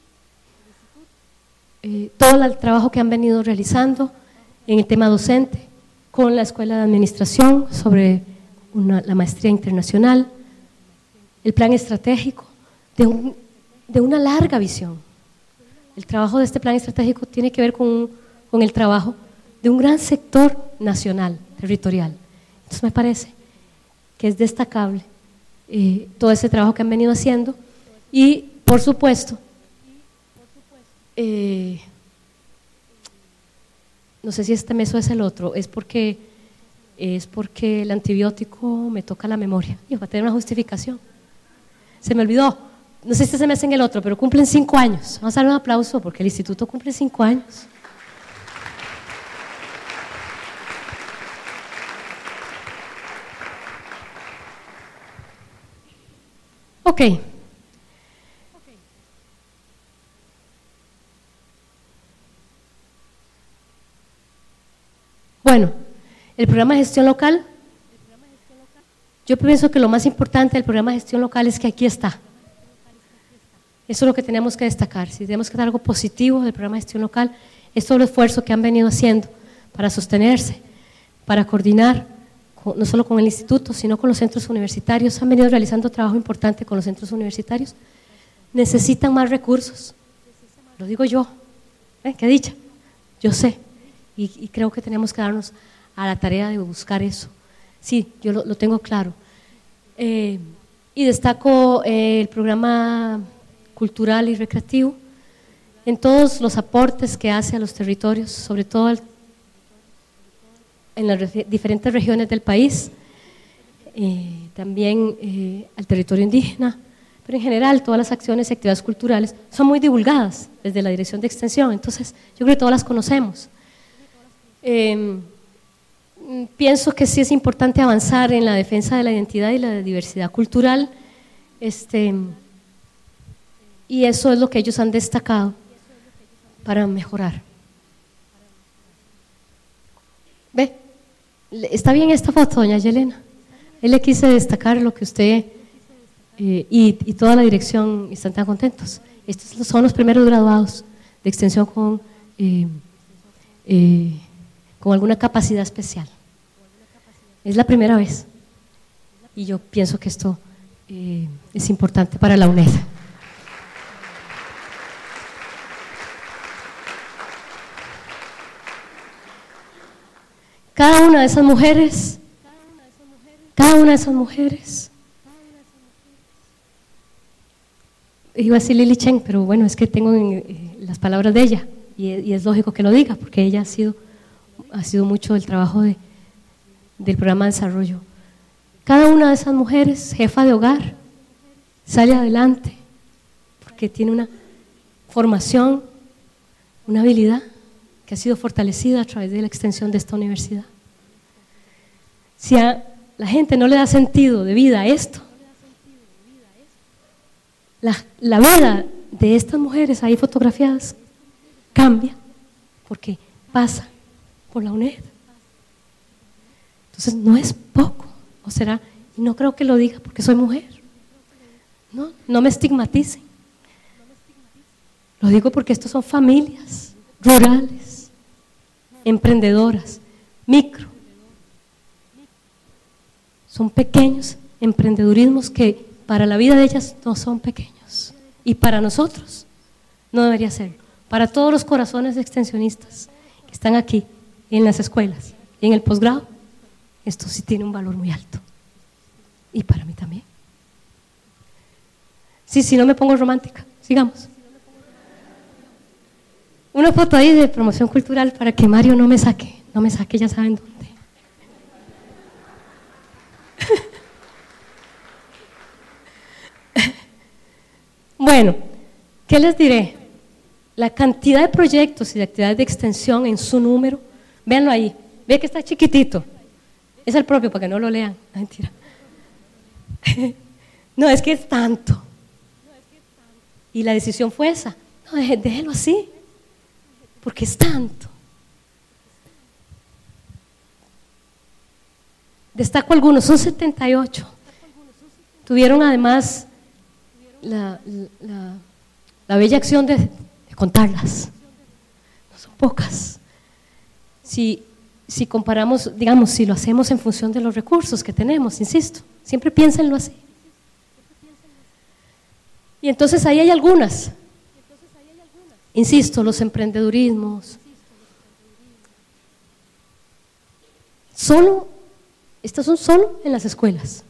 todo el trabajo que han venido realizando en el tema docente, con la Escuela de Administración sobre la maestría internacional, el plan estratégico de una larga visión. El trabajo de este plan estratégico tiene que ver con el trabajo de un gran sector nacional, territorial. Entonces me parece que es destacable todo ese trabajo que han venido haciendo y, por supuesto, no sé si este mes o es el otro, es porque el antibiótico me toca la memoria y va a tener una justificación. Se me olvidó, no sé si este mes en el otro, pero cumplen 5 años. Vamos a dar un aplauso porque el instituto cumple 5 años. Ok. Bueno, el programa de gestión local, yo pienso que lo más importante del programa de gestión local es que aquí está. Eso es lo que tenemos que destacar. Si tenemos que dar algo positivo del programa de gestión local, es todo el esfuerzo que han venido haciendo para sostenerse, para coordinar, no solo con el instituto, sino con los centros universitarios. Han venido realizando trabajo importante con los centros universitarios. Necesitan más recursos, lo digo yo, qué dicha, yo sé. Y creo que tenemos que darnos a la tarea de buscar eso. Sí, yo lo tengo claro. Y destaco el programa cultural y recreativo en todos los aportes que hace a los territorios, sobre todo en las diferentes regiones del país, también al territorio indígena, pero en general todas las acciones y actividades culturales son muy divulgadas desde la Dirección de Extensión, entonces yo creo que todas las conocemos. Pienso que sí es importante avanzar en la defensa de la identidad y la diversidad cultural, y eso es lo que ellos han destacado para mejorar. ¿Ve? ¿Está bien esta foto, doña Yelena? Ahí le quise destacar lo que usted y toda la dirección están tan contentos. Estos son los primeros graduados de extensión con alguna capacidad especial. Es la primera vez y yo pienso que esto es importante para la UNED. Cada una de esas mujeres, iba a decir Lili Chen, pero bueno, es que tengo las palabras de ella y es lógico que lo diga porque ella ha sido mucho del trabajo del programa de desarrollo. Cada una de esas mujeres, jefa de hogar, sale adelante porque tiene una formación, una habilidad que ha sido fortalecida a través de la extensión de esta universidad. Si a la gente no le da sentido de vida a esto, la vida de estas mujeres ahí fotografiadas cambia porque pasa por la UNED. Entonces no es poco, o será, y no creo que lo diga porque soy mujer. No me estigmaticen. Lo digo porque estos son familias rurales, emprendedoras, micro. Son pequeños emprendedurismos que para la vida de ellas no son pequeños. Y para nosotros no debería serlo. Para todos los corazones de extensionistas que están aquí, en las escuelas y en el posgrado, esto sí tiene un valor muy alto. Y para mí también. Sí, si no me pongo romántica, sigamos. Una foto ahí de promoción cultural para que Mario no me saque, ya saben dónde. Bueno, ¿qué les diré? La cantidad de proyectos y de actividades de extensión en su número, véanlo ahí, ve que está chiquitito, es el propio para que no lo lean, no, mentira. No, es que es tanto. Y la decisión fue esa, no, déjelo así, porque es tanto. Destaco algunos, son 78. Tuvieron además la bella acción de contarlas. No son pocas. Si comparamos, digamos, si lo hacemos en función de los recursos que tenemos, insisto, siempre piénsenlo así. Y entonces ahí hay algunas. Insisto, los emprendedurismos. Estas son solo en las escuelas.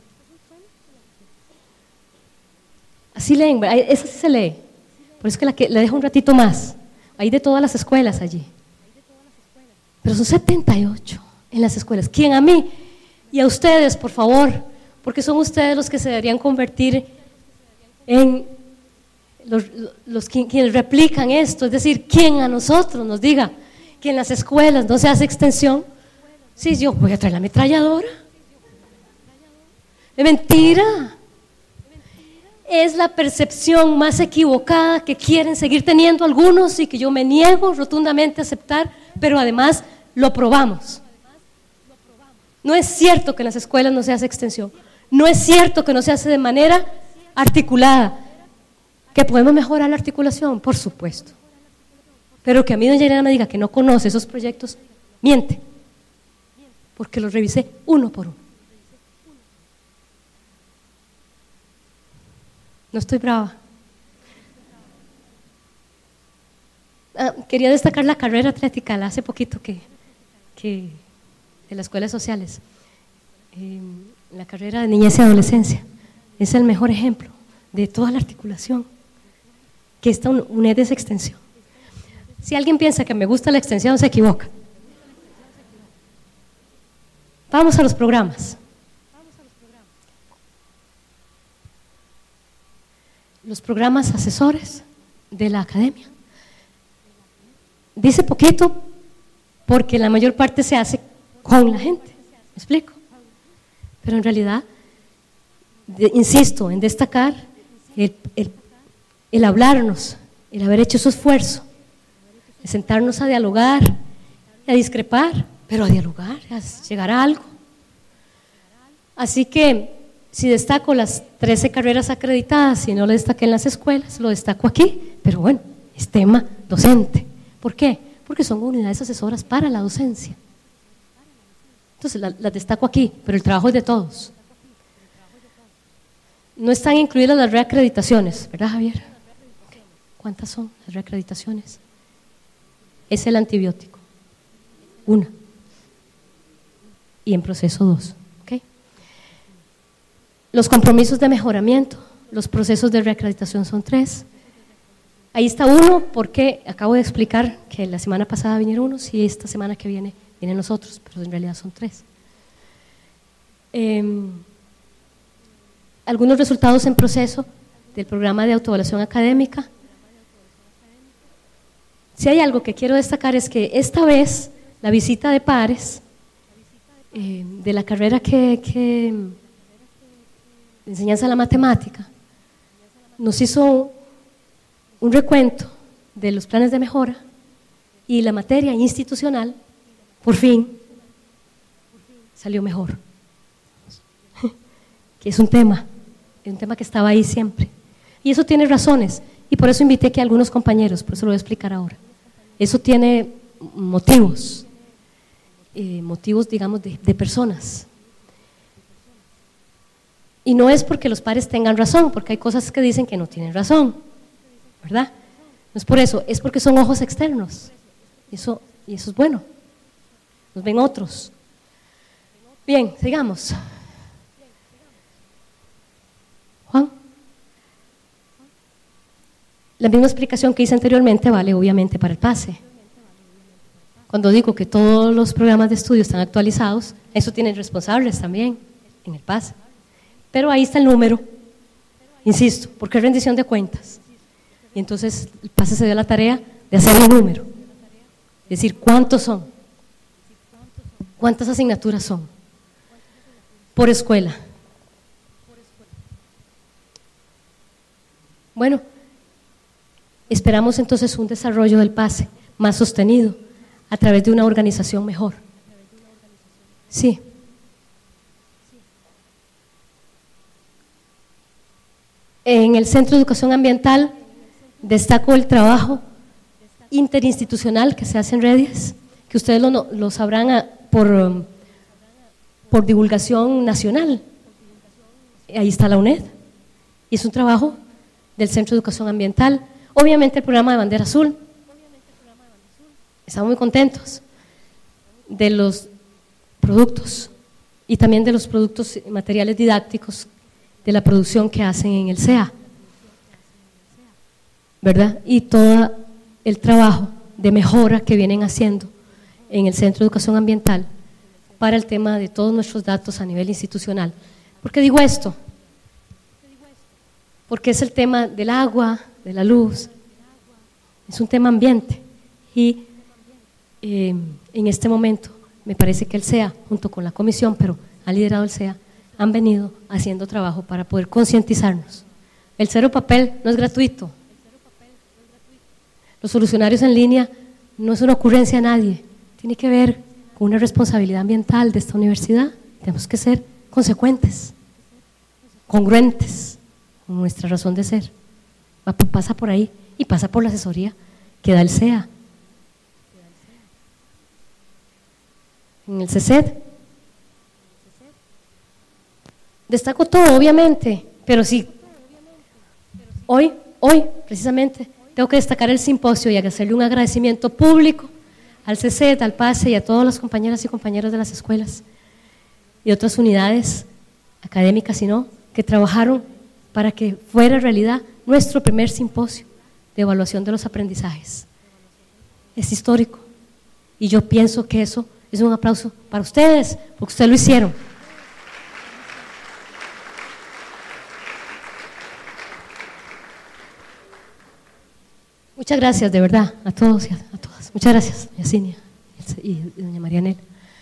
Así leen, esa sí se lee. Por eso es que la dejo un ratito más. Hay de todas las escuelas allí. Pero son 78 en las escuelas. ¿Quién? A mí y a ustedes, por favor, porque son ustedes los que se deberían convertir en quienes replican esto. Es decir, ¿quién a nosotros nos diga que en las escuelas no se hace extensión? Sí, yo voy a traer la ametralladora. Es mentira. Es la percepción más equivocada que quieren seguir teniendo algunos y que yo me niego rotundamente a aceptar, pero además lo probamos. No es cierto que en las escuelas no se hace extensión, no es cierto que no se hace de manera articulada. ¿Que podemos mejorar la articulación? Por supuesto. Pero que a mí doña Irena me diga que no conoce esos proyectos, miente, porque los revisé uno por uno. No estoy brava. Quería destacar la carrera atlética, la hace poquito que de las escuelas sociales. La carrera de niñez y adolescencia es el mejor ejemplo de toda la articulación que esta UNED es extensión. Si alguien piensa que me gusta la extensión, se equivoca. Vamos a los programas. Los programas asesores de la academia. Dice poquito porque la mayor parte se hace con la gente, ¿me explico? Pero en realidad, insisto en destacar el hablarnos, el haber hecho su esfuerzo, de sentarnos a dialogar, a discrepar, pero a dialogar, a llegar a algo. Así que si destaco las 13 carreras acreditadas y no lo destaqué en las escuelas, lo destaco aquí, pero bueno, es tema docente. ¿Por qué? Porque son unidades asesoras para la docencia. Entonces las destaco aquí, pero el trabajo es de todos. No están incluidas las reacreditaciones, ¿verdad, Javier? ¿Cuántas son las reacreditaciones? Es el antibiótico, una, y en proceso 2. Los compromisos de mejoramiento, los procesos de reacreditación son 3. Ahí está uno, porque acabo de explicar que la semana pasada vinieron unos y esta semana que vienen los otros, pero en realidad son 3. Algunos resultados en proceso del programa de autoevaluación académica. Si hay algo que quiero destacar es que esta vez la visita de pares de la carrera de enseñanza de la matemática nos hizo un recuento de los planes de mejora y la materia institucional, por fin, salió mejor. Que es un tema que estaba ahí siempre. Y eso tiene razones, y por eso invité aquí a algunos compañeros, por eso lo voy a explicar ahora. Eso tiene motivos, digamos, de personas. Y no es porque los pares tengan razón, porque hay cosas que dicen que no tienen razón, ¿verdad? No es por eso, es porque son ojos externos. Y eso es bueno. Nos ven otros. Bien, sigamos. Juan. La misma explicación que hice anteriormente vale obviamente para el PASE. Cuando digo que todos los programas de estudio están actualizados, eso tienen responsables también en el PASE. Pero ahí está el número, insisto, porque es rendición de cuentas. Y entonces el PASE se dio la tarea de hacer el número, es decir, ¿cuántos son? ¿Cuántas asignaturas son? Por escuela. Bueno, esperamos entonces un desarrollo del PASE más sostenido a través de una organización mejor. Sí. En el Centro de Educación Ambiental destaco el trabajo interinstitucional que se hace en redes, que ustedes lo sabrán por divulgación nacional. Ahí está la UNED, y es un trabajo del Centro de Educación Ambiental. Obviamente el programa de Bandera Azul, estamos muy contentos de los productos y también de los productos materiales didácticos de la producción que hacen en el CEA, ¿verdad? Y todo el trabajo de mejora que vienen haciendo en el Centro de Educación Ambiental para el tema de todos nuestros datos a nivel institucional. ¿Por qué digo esto? Porque es el tema del agua, de la luz, es un tema ambiente, y en este momento me parece que el CEA, junto con la comisión, pero ha liderado el CEA, han venido haciendo trabajo para poder concientizarnos. El cero papel no es gratuito. Los solucionarios en línea no es una ocurrencia de nadie, tiene que ver con una responsabilidad ambiental de esta universidad. Tenemos que ser consecuentes, congruentes con nuestra razón de ser. Pasa por ahí y pasa por la asesoría que da el CEA. En el CECED destaco todo, obviamente, pero sí, hoy, precisamente, tengo que destacar el simposio y hacerle un agradecimiento público al CECED, al PASE y a todas las compañeras y compañeros de las escuelas y otras unidades académicas, que trabajaron para que fuera realidad nuestro primer simposio de evaluación de los aprendizajes. Es histórico, y yo pienso que eso es un aplauso para ustedes, porque ustedes lo hicieron. Muchas gracias, de verdad, a todos y a todas. Muchas gracias, doña Cinia y doña Marianela.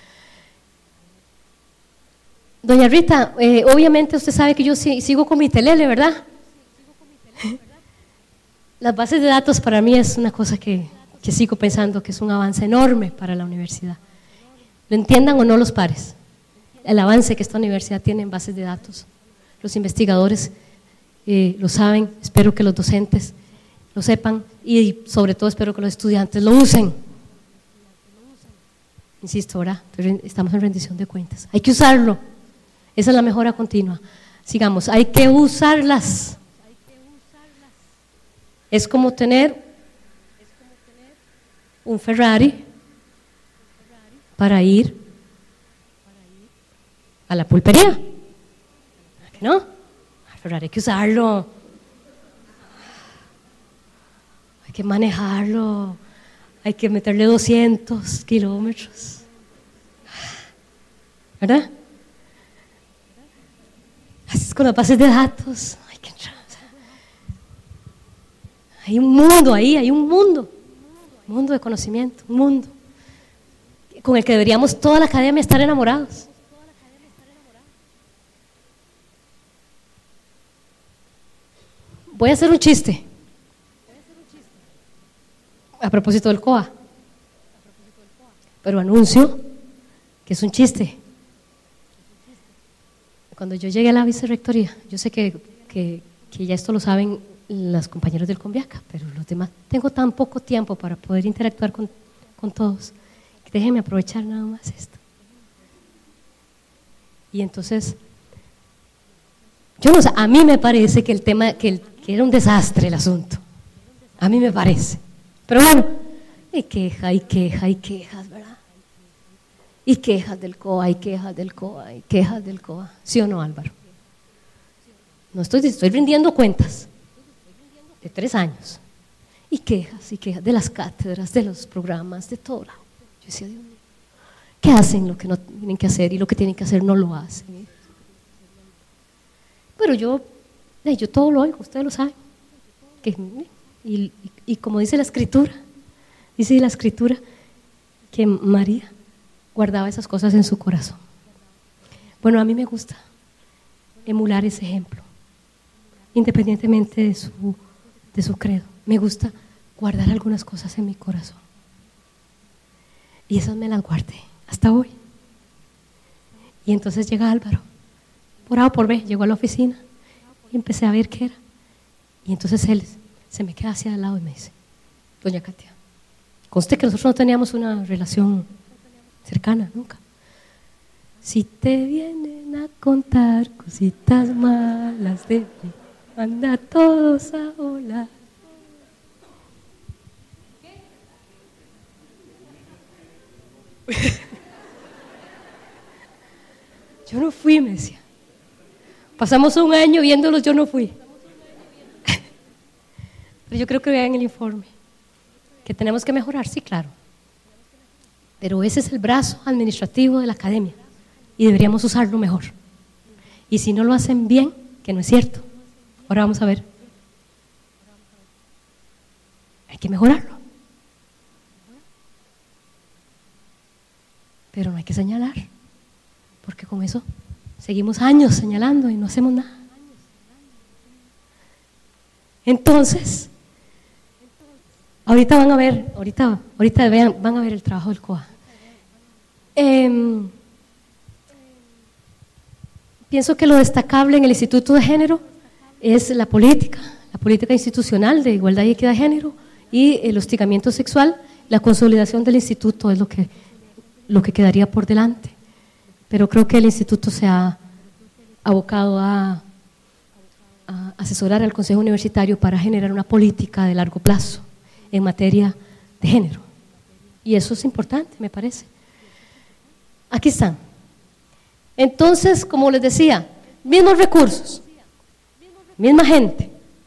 Doña Rita, obviamente usted sabe que yo sigo con mi telele, ¿verdad? Las bases de datos para mí es una cosa que sigo pensando que es un avance enorme para la universidad. Lo entiendan o no los pares, el avance que esta universidad tiene en bases de datos. Los investigadores lo saben, espero que los docentes lo sepan, y sobre todo espero que los estudiantes lo usen. Insisto, ¿verdad? Estamos en rendición de cuentas. Hay que usarlo. Esa es la mejora continua. Sigamos, hay que usarlas. Es como tener un Ferrari para ir a la pulpería. ¿A qué no? El Ferrari hay que usarlo. Hay que manejarlo. Hay que meterle 200 kilómetros. ¿Verdad? es con las bases de datos. Hay que entrar. Hay un mundo ahí, hay un mundo de conocimiento, un mundo con el que deberíamos toda la academia estar enamorados. Voy a hacer un chiste a propósito del COA, pero anuncio que es un chiste. Cuando yo llegué a la vicerrectoría, yo sé que ya esto lo saben los compañeros del Conviaca, pero los demás, tengo tan poco tiempo para poder interactuar con todos, que déjenme aprovechar nada más esto. Y entonces, yo no sé, a mí me parece que el tema, que era un desastre el asunto, a mí me parece, pero bueno, hay quejas, ¿verdad? Y quejas del COA, y quejas del COA, y quejas del COA, ¿sí o no, Álvaro? No estoy rindiendo cuentas de 3 años, y quejas de las cátedras, de los programas, de todo lado. Yo decía, Dios mío, ¿qué hacen lo que no tienen que hacer y lo que tienen que hacer no lo hacen? Pero yo todo lo oigo, ustedes lo saben. Y como dice la escritura que María guardaba esas cosas en su corazón. Bueno, a mí me gusta emular ese ejemplo, independientemente de su credo. Me gusta guardar algunas cosas en mi corazón. Y esas me las guardé hasta hoy. Y entonces llega Álvaro, por A o por B, llegó a la oficina y empecé a ver qué era. Y entonces él se me queda hacia al lado y me dice, doña Katia, conste que nosotros no teníamos una relación cercana, nunca. Si te vienen a contar cositas malas de mí, manda a todos a volar. Yo no fui, me decía. Pasamos un año viéndolos, yo no fui. Pero yo creo que vean el informe. Que tenemos que mejorar, sí, claro. Pero ese es el brazo administrativo de la academia y deberíamos usarlo mejor. Y si no lo hacen bien, que no es cierto. Ahora vamos a ver. Hay que mejorarlo. Pero no hay que señalar, porque con eso seguimos años señalando y no hacemos nada. Entonces, ahorita van a ver, van a ver el trabajo del COA. Pienso que lo destacable en el Instituto de Género es la política institucional de igualdad y equidad de género y el hostigamiento sexual. La consolidación del instituto es lo que quedaría por delante, pero creo que el instituto se ha abocado a asesorar al Consejo Universitario para generar una política de largo plazo en materia de género, y eso es importante, me parece. Aquí están. Entonces, como les decía, mismos recursos, misma gente.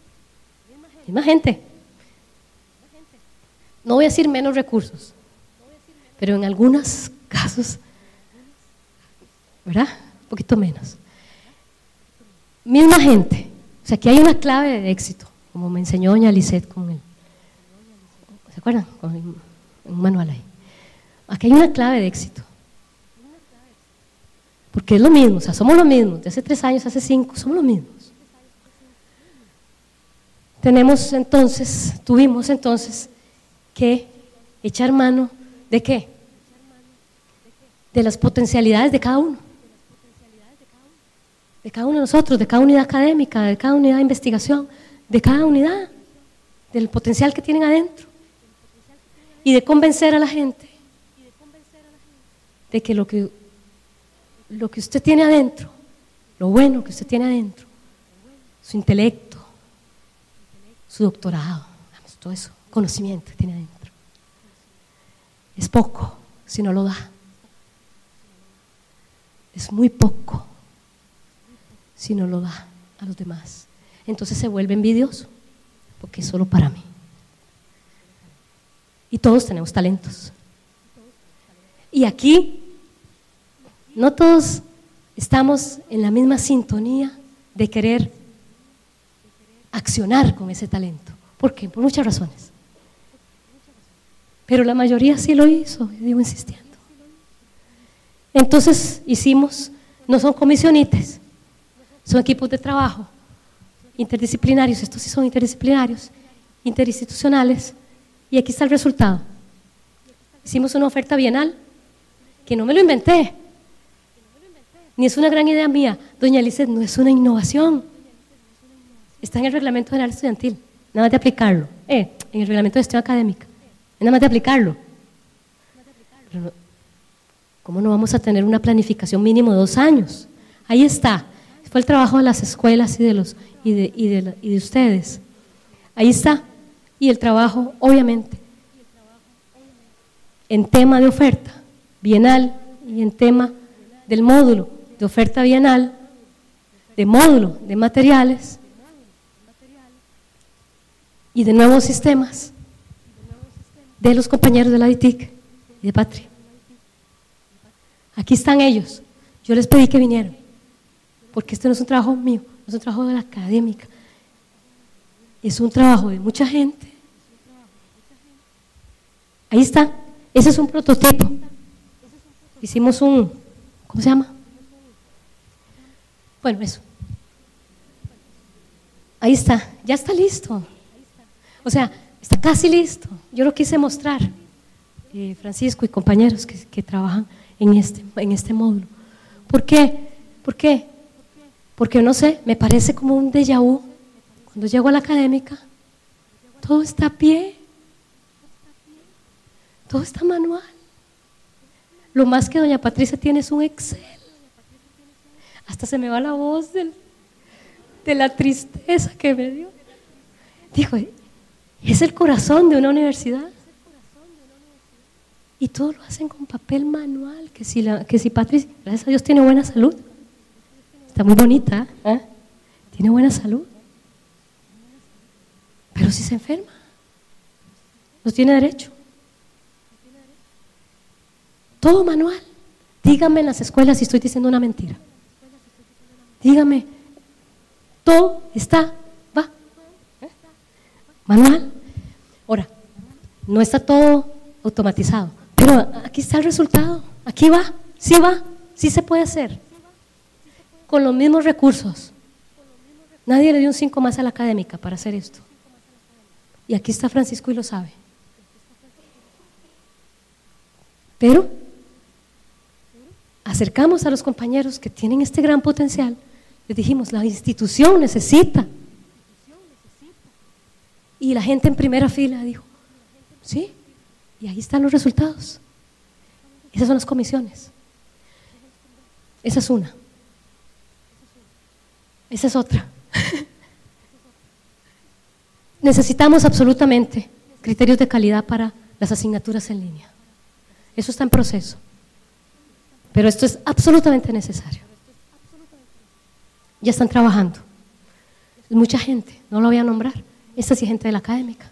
No voy a decir menos recursos, pero en algunos casos, ¿verdad? Un poquito menos. Misma gente. O sea, aquí hay una clave de éxito, como me enseñó doña Lisette con él. ¿Se acuerdan? Con un manual ahí. Aquí hay una clave de éxito. Porque es lo mismo, o sea, somos los mismos. De hace 3 años, hace 5, somos los mismos. Tuvimos entonces que echar mano ¿de qué? De las potencialidades de cada uno. De cada uno de nosotros, de cada unidad académica, de cada unidad de investigación, de cada unidad, del potencial que tienen adentro. Y de convencer a la gente de que lo que usted tiene adentro, lo bueno que usted tiene adentro, su intelecto, su doctorado, todo eso, conocimiento que tiene adentro, es poco si no lo da. Es muy poco si no lo da a los demás. Entonces se vuelve envidioso, porque es solo para mí. Y todos tenemos talentos. Y aquí no todos estamos en la misma sintonía de querer accionar con ese talento. ¿Por qué? Por muchas razones. Pero la mayoría sí lo hizo, digo insistiendo. Entonces hicimos, no son comisionetes, son equipos de trabajo interdisciplinarios, estos sí son interdisciplinarios, interinstitucionales, y aquí está el resultado. Hicimos una oferta bienal, que no me lo inventé, ni es una gran idea mía, doña Lizeth, no es una innovación, está en el Reglamento General Estudiantil, nada más de aplicarlo, en el Reglamento de Gestión Académica, nada más de aplicarlo. Pero ¿cómo no vamos a tener una planificación mínimo de 2 años? Ahí está, fue el trabajo de las escuelas y de ustedes. Ahí está, y el trabajo, obviamente, en tema de oferta bienal y en tema del módulo de oferta bienal, de módulo de materiales y de nuevos sistemas de los compañeros de la DITIC y de Patria. Aquí están ellos, yo les pedí que vinieran, porque este no es un trabajo mío, no es un trabajo de la académica, es un trabajo de mucha gente. Ahí está, ese es un prototipo. Hicimos un, ¿cómo se llama? Bueno, eso. Ahí está, ya está listo. O sea, está casi listo. Yo lo quise mostrar, Francisco y compañeros que trabajan en este módulo. ¿Por qué? ¿Por qué? Porque no sé, me parece como un déjà vu. Cuando llego a la académica, todo está a pie, todo está manual. Lo más que doña Patricia tiene es un Excel. Hasta se me va la voz de la tristeza que me dio. Dijo, es el corazón de una universidad. Y todo lo hacen con papel manual, que si Patricia, gracias a Dios, tiene buena salud. Está muy bonita, ¿eh? Tiene buena salud. Pero si se enferma, no tiene derecho. Todo manual. Díganme en las escuelas si estoy diciendo una mentira. Díganme, todo está, va, manual. Ahora, no está todo automatizado, pero aquí está el resultado, aquí va, sí se puede hacer. Con los mismos recursos. Nadie le dio un 5 más a la académica para hacer esto. Y aquí está Francisco y lo sabe. Pero acercamos a los compañeros que tienen este gran potencial, les dijimos, la institución necesita. Y la gente en primera fila dijo, sí, y ahí están los resultados. Esas son las comisiones. Esa es una. Esa es otra. Necesitamos absolutamente criterios de calidad para las asignaturas en línea. Eso está en proceso. Pero esto es absolutamente necesario. Ya están trabajando. Mucha gente, no lo voy a nombrar. Esta sí es gente de la académica.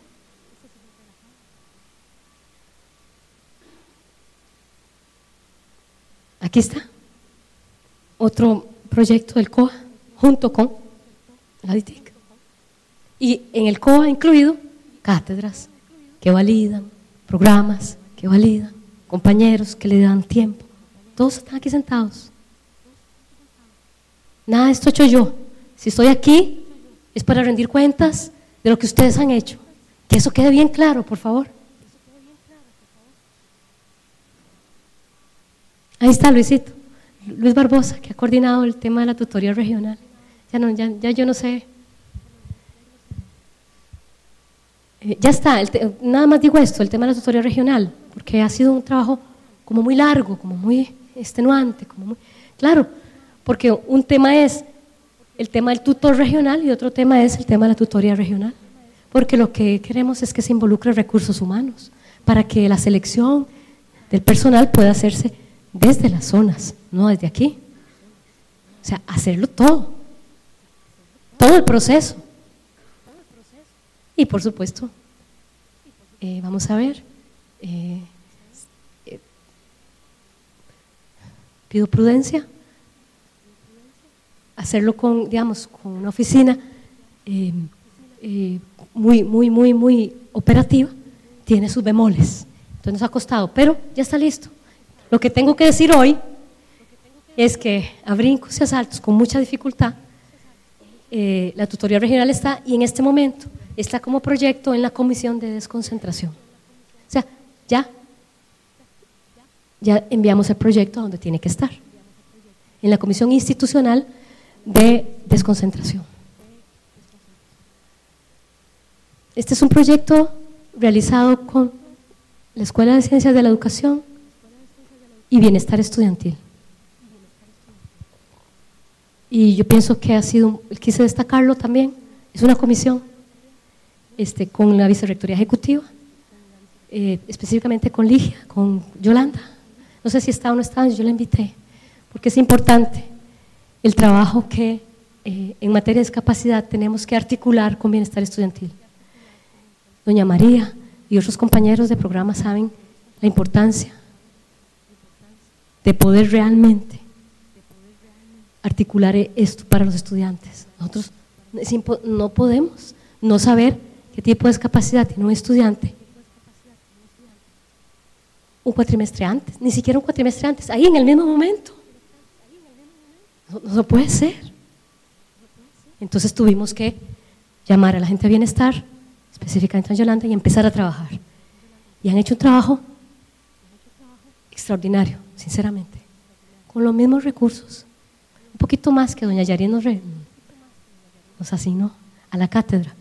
Aquí está. Otro proyecto del COA, junto con la DITIC. Y en el COA incluido cátedras que validan, programas que validan, compañeros que le dan tiempo. Todos están aquí sentados. Nada de esto he hecho yo. Si estoy aquí es para rendir cuentas de lo que ustedes han hecho. Que eso quede bien claro, por favor. Ahí está Luisito, Luis Barbosa, que ha coordinado el tema de la tutoría regional. Ya yo no sé. Ya está, nada más digo esto, el tema de la tutoría regional, porque ha sido un trabajo como muy largo, como muy extenuante, claro, porque un tema es el tema del tutor regional y otro tema es el tema de la tutoría regional, porque lo que queremos es que se involucre recursos humanos, para que la selección del personal pueda hacerse desde las zonas, no desde aquí. O sea, hacerlo todo el proceso. Y por supuesto, vamos a ver, pido prudencia, hacerlo con, digamos, con una oficina muy operativa, tiene sus bemoles. Entonces nos ha costado, pero ya está listo. Lo que tengo que decir hoy es que a brincos y a saltos, con mucha dificultad, la tutoría regional está, y en este momento está como proyecto en la comisión de desconcentración. O sea, ya enviamos el proyecto a donde tiene que estar, en la comisión institucional de desconcentración. Este es un proyecto realizado con la Escuela de Ciencias de la Educación y Bienestar Estudiantil. Y yo pienso que quise destacarlo también, es una comisión con la Vicerrectoría Ejecutiva, específicamente con Ligia, con Yolanda. No sé si está o no está, yo la invité, porque es importante el trabajo que en materia de discapacidad tenemos que articular con bienestar estudiantil. Doña María y otros compañeros de programa saben la importancia de poder realmente articular esto para los estudiantes. Nosotros no podemos no saber qué tipo de discapacidad tiene un estudiante un cuatrimestre antes, ni siquiera un cuatrimestre antes, ahí en el mismo momento. No puede ser. Entonces tuvimos que llamar a la gente de bienestar, específicamente a Yolanda, y empezar a trabajar. Y han hecho un trabajo extraordinario, sinceramente, con los mismos recursos, un poquito más que doña Yari nos asignó a la cátedra.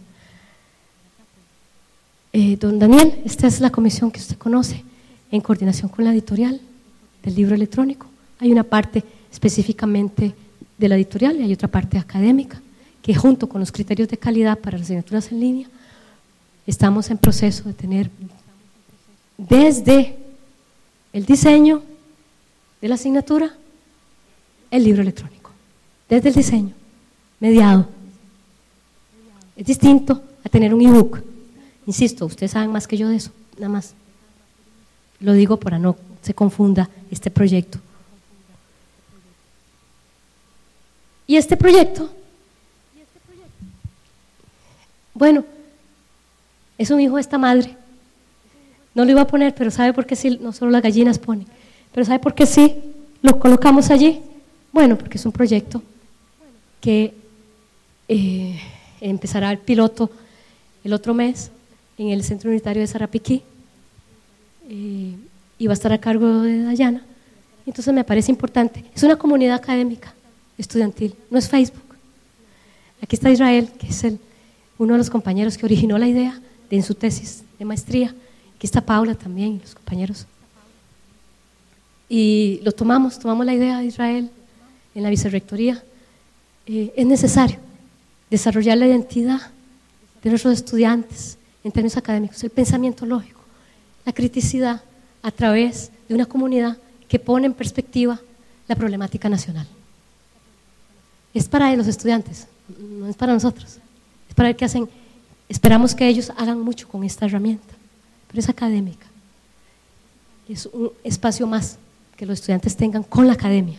Don Daniel, esta es la comisión que usted conoce, en coordinación con la editorial del libro electrónico. Hay una parte específicamente de la editorial y hay otra parte académica, que junto con los criterios de calidad para las asignaturas en línea, estamos en proceso de tener desde el diseño de la asignatura, el libro electrónico, desde el diseño, mediado. Es distinto a tener un ebook. Insisto, ustedes saben más que yo de eso, nada más. Lo digo para no se confunda este proyecto. Y este proyecto, bueno, es un hijo de esta madre. No lo iba a poner, pero ¿sabe por qué sí? No solo las gallinas ponen, pero ¿sabe por qué sí lo colocamos allí? Bueno, porque es un proyecto que empezará el piloto el otro mes en el Centro Unitario de Sarapiquí, y va a estar a cargo de Dayana. Entonces me parece importante. Es una comunidad académica estudiantil, no es Facebook. Aquí está Israel, que es uno de los compañeros que originó la idea en su tesis de maestría. Aquí está Paula también, los compañeros. Y lo tomamos la idea de Israel en la vicerrectoría. Es necesario desarrollar la identidad de nuestros estudiantes en términos académicos, el pensamiento lógico, la criticidad a través de una comunidad que pone en perspectiva la problemática nacional. Es para los estudiantes, no es para nosotros, es para el que hacen. Esperamos que ellos hagan mucho con esta herramienta, pero es académica, es un espacio más que los estudiantes tengan con la academia.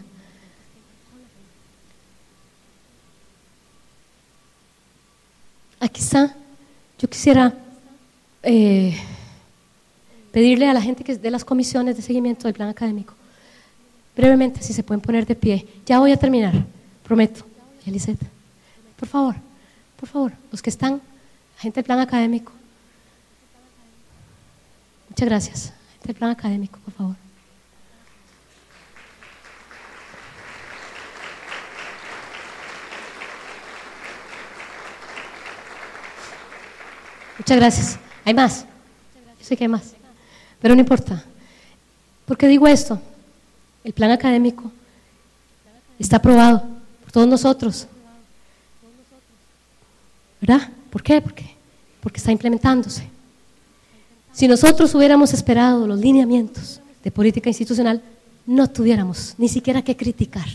Aquí está, yo quisiera pedirle a la gente que es de las comisiones de seguimiento del plan académico, brevemente, si se pueden poner de pie. Ya voy a terminar, prometo. Eliseth, por favor, los que están, la gente del plan académico. Muchas gracias. Gente del plan académico, por favor. Muchas gracias. Hay más. Yo sé que hay más. Pero no importa. ¿Por qué digo esto? El plan académico está aprobado por todos nosotros. ¿Verdad? ¿Por qué? Porque está implementándose. Si nosotros hubiéramos esperado los lineamientos de política institucional, no tuviéramos ni siquiera que criticar.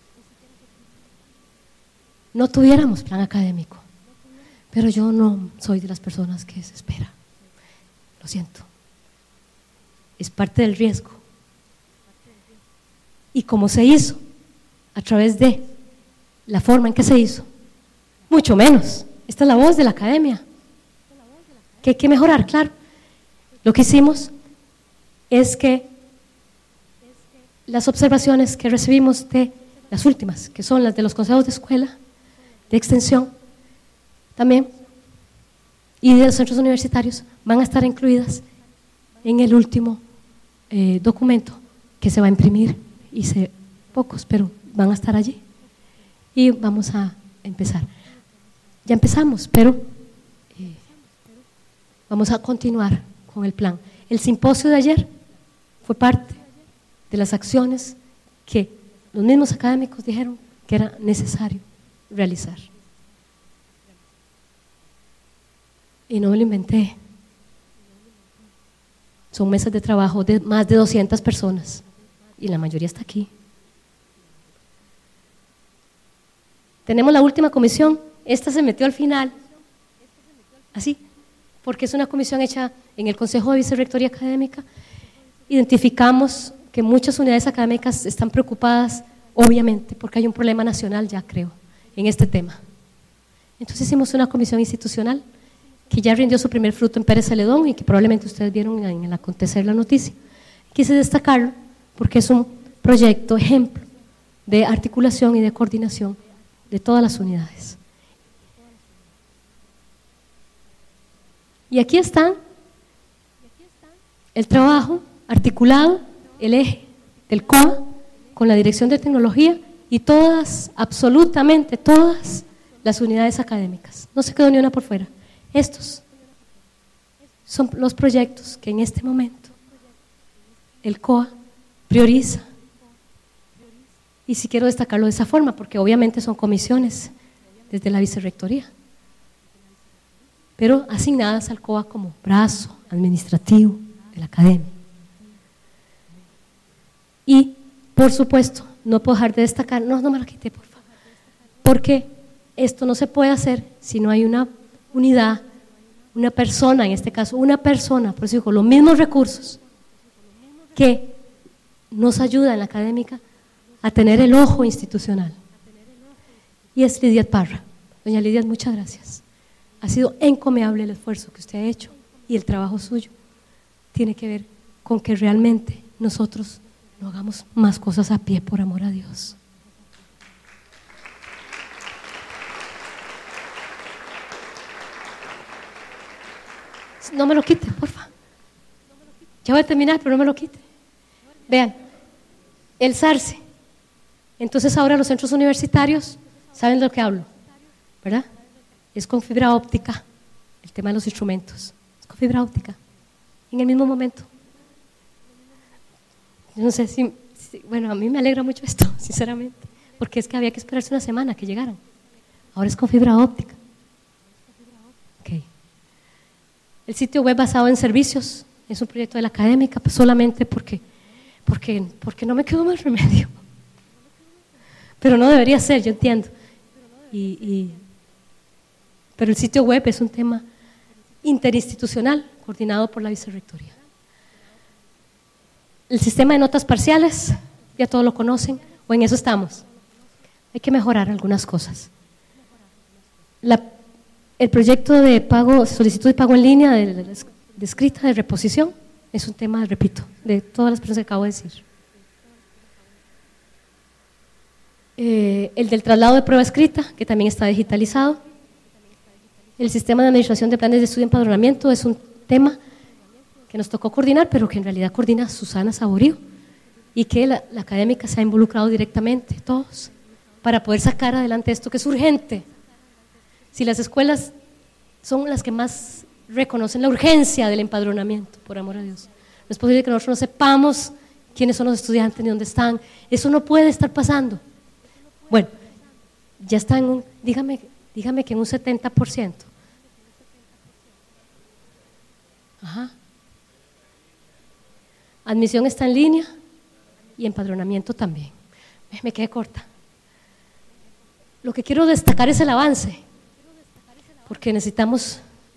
No tuviéramos plan académico. Pero yo no soy de las personas que se espera. Lo siento. Es parte del riesgo. Y como se hizo a través de la forma en que se hizo, mucho menos. Esta es la voz de la academia. ¿Qué hay que mejorar? Claro. Lo que hicimos es que las observaciones que recibimos de las últimas, que son las de los consejos de escuela, de extensión, también, y de los centros universitarios, van a estar incluidas en el último documento que se va a imprimir, hice pocos, pero van a estar allí. Y vamos a empezar. Ya empezamos, pero vamos a continuar con el plan. El simposio de ayer fue parte de las acciones que los mismos académicos dijeron que era necesario realizar. Y no me lo inventé. Son mesas de trabajo de más de 200 personas y la mayoría está aquí. Tenemos la última comisión, esta se metió al final, así, porque es una comisión hecha en el Consejo de Vicerrectoría Académica. Identificamos que muchas unidades académicas están preocupadas, obviamente, porque hay un problema nacional, ya creo, en este tema. Entonces hicimos una comisión institucional que ya rindió su primer fruto en Pérez Celedón y que probablemente ustedes vieron en el acontecer la noticia. Quise destacarlo porque es un proyecto ejemplo de articulación y de coordinación de todas las unidades. Y aquí está el trabajo articulado, el eje del COA con la Dirección de Tecnología y todas, absolutamente todas las unidades académicas. No se quedó ni una por fuera. Estos son los proyectos que en este momento el COA prioriza. Y sí quiero destacarlo de esa forma, porque obviamente son comisiones desde la vicerrectoría, pero asignadas al COA como brazo administrativo de la academia. Y, por supuesto, no puedo dejar de destacar, no me lo quité, por favor, porque esto no se puede hacer si no hay una unidad, una persona, en este caso, una persona, por eso digo, los mismos recursos que nos ayuda en la académica a tener el ojo institucional. Y es Lidia Parra. Doña Lidia, muchas gracias. Ha sido encomiable el esfuerzo que usted ha hecho y el trabajo suyo tiene que ver con que realmente nosotros no hagamos más cosas a pie por amor a Dios. No me lo quite, porfa. Ya voy a terminar, pero no me lo quite. Vean, el SARCE. Entonces ahora los centros universitarios saben de lo que hablo, ¿verdad? Es con fibra óptica, el tema de los instrumentos, es con fibra óptica, en el mismo momento. Yo no sé si, bueno, a mí me alegra mucho esto, sinceramente, porque es que había que esperarse una semana que llegaran. Ahora es con fibra óptica. Okay. El sitio web basado en servicios es un proyecto de la académica, pues solamente porque no me quedó más remedio. Pero no debería ser, yo entiendo. Pero el sitio web es un tema interinstitucional coordinado por la vicerrectoría. El sistema de notas parciales, ya todos lo conocen, o en eso estamos. Hay que mejorar algunas cosas. El proyecto de pago, solicitud de pago en línea, de escrita, de reposición, es un tema, repito, de todas las personas que acabo de decir. El del traslado de prueba escrita, que también está digitalizado. El sistema de administración de planes de estudio y empadronamiento es un tema que nos tocó coordinar, pero que en realidad coordina Susana Saborío y que la académica se ha involucrado directamente, todos, para poder sacar adelante esto que es urgente. Si las escuelas son las que más reconocen la urgencia del empadronamiento, por amor a Dios, no es posible que nosotros no sepamos quiénes son los estudiantes ni dónde están. Eso no puede estar pasando. Bueno, ya está en un, dígame que en un 70%. Ajá. Admisión está en línea y empadronamiento también. Me quedé corta. Lo que quiero destacar es el avance, porque necesitamos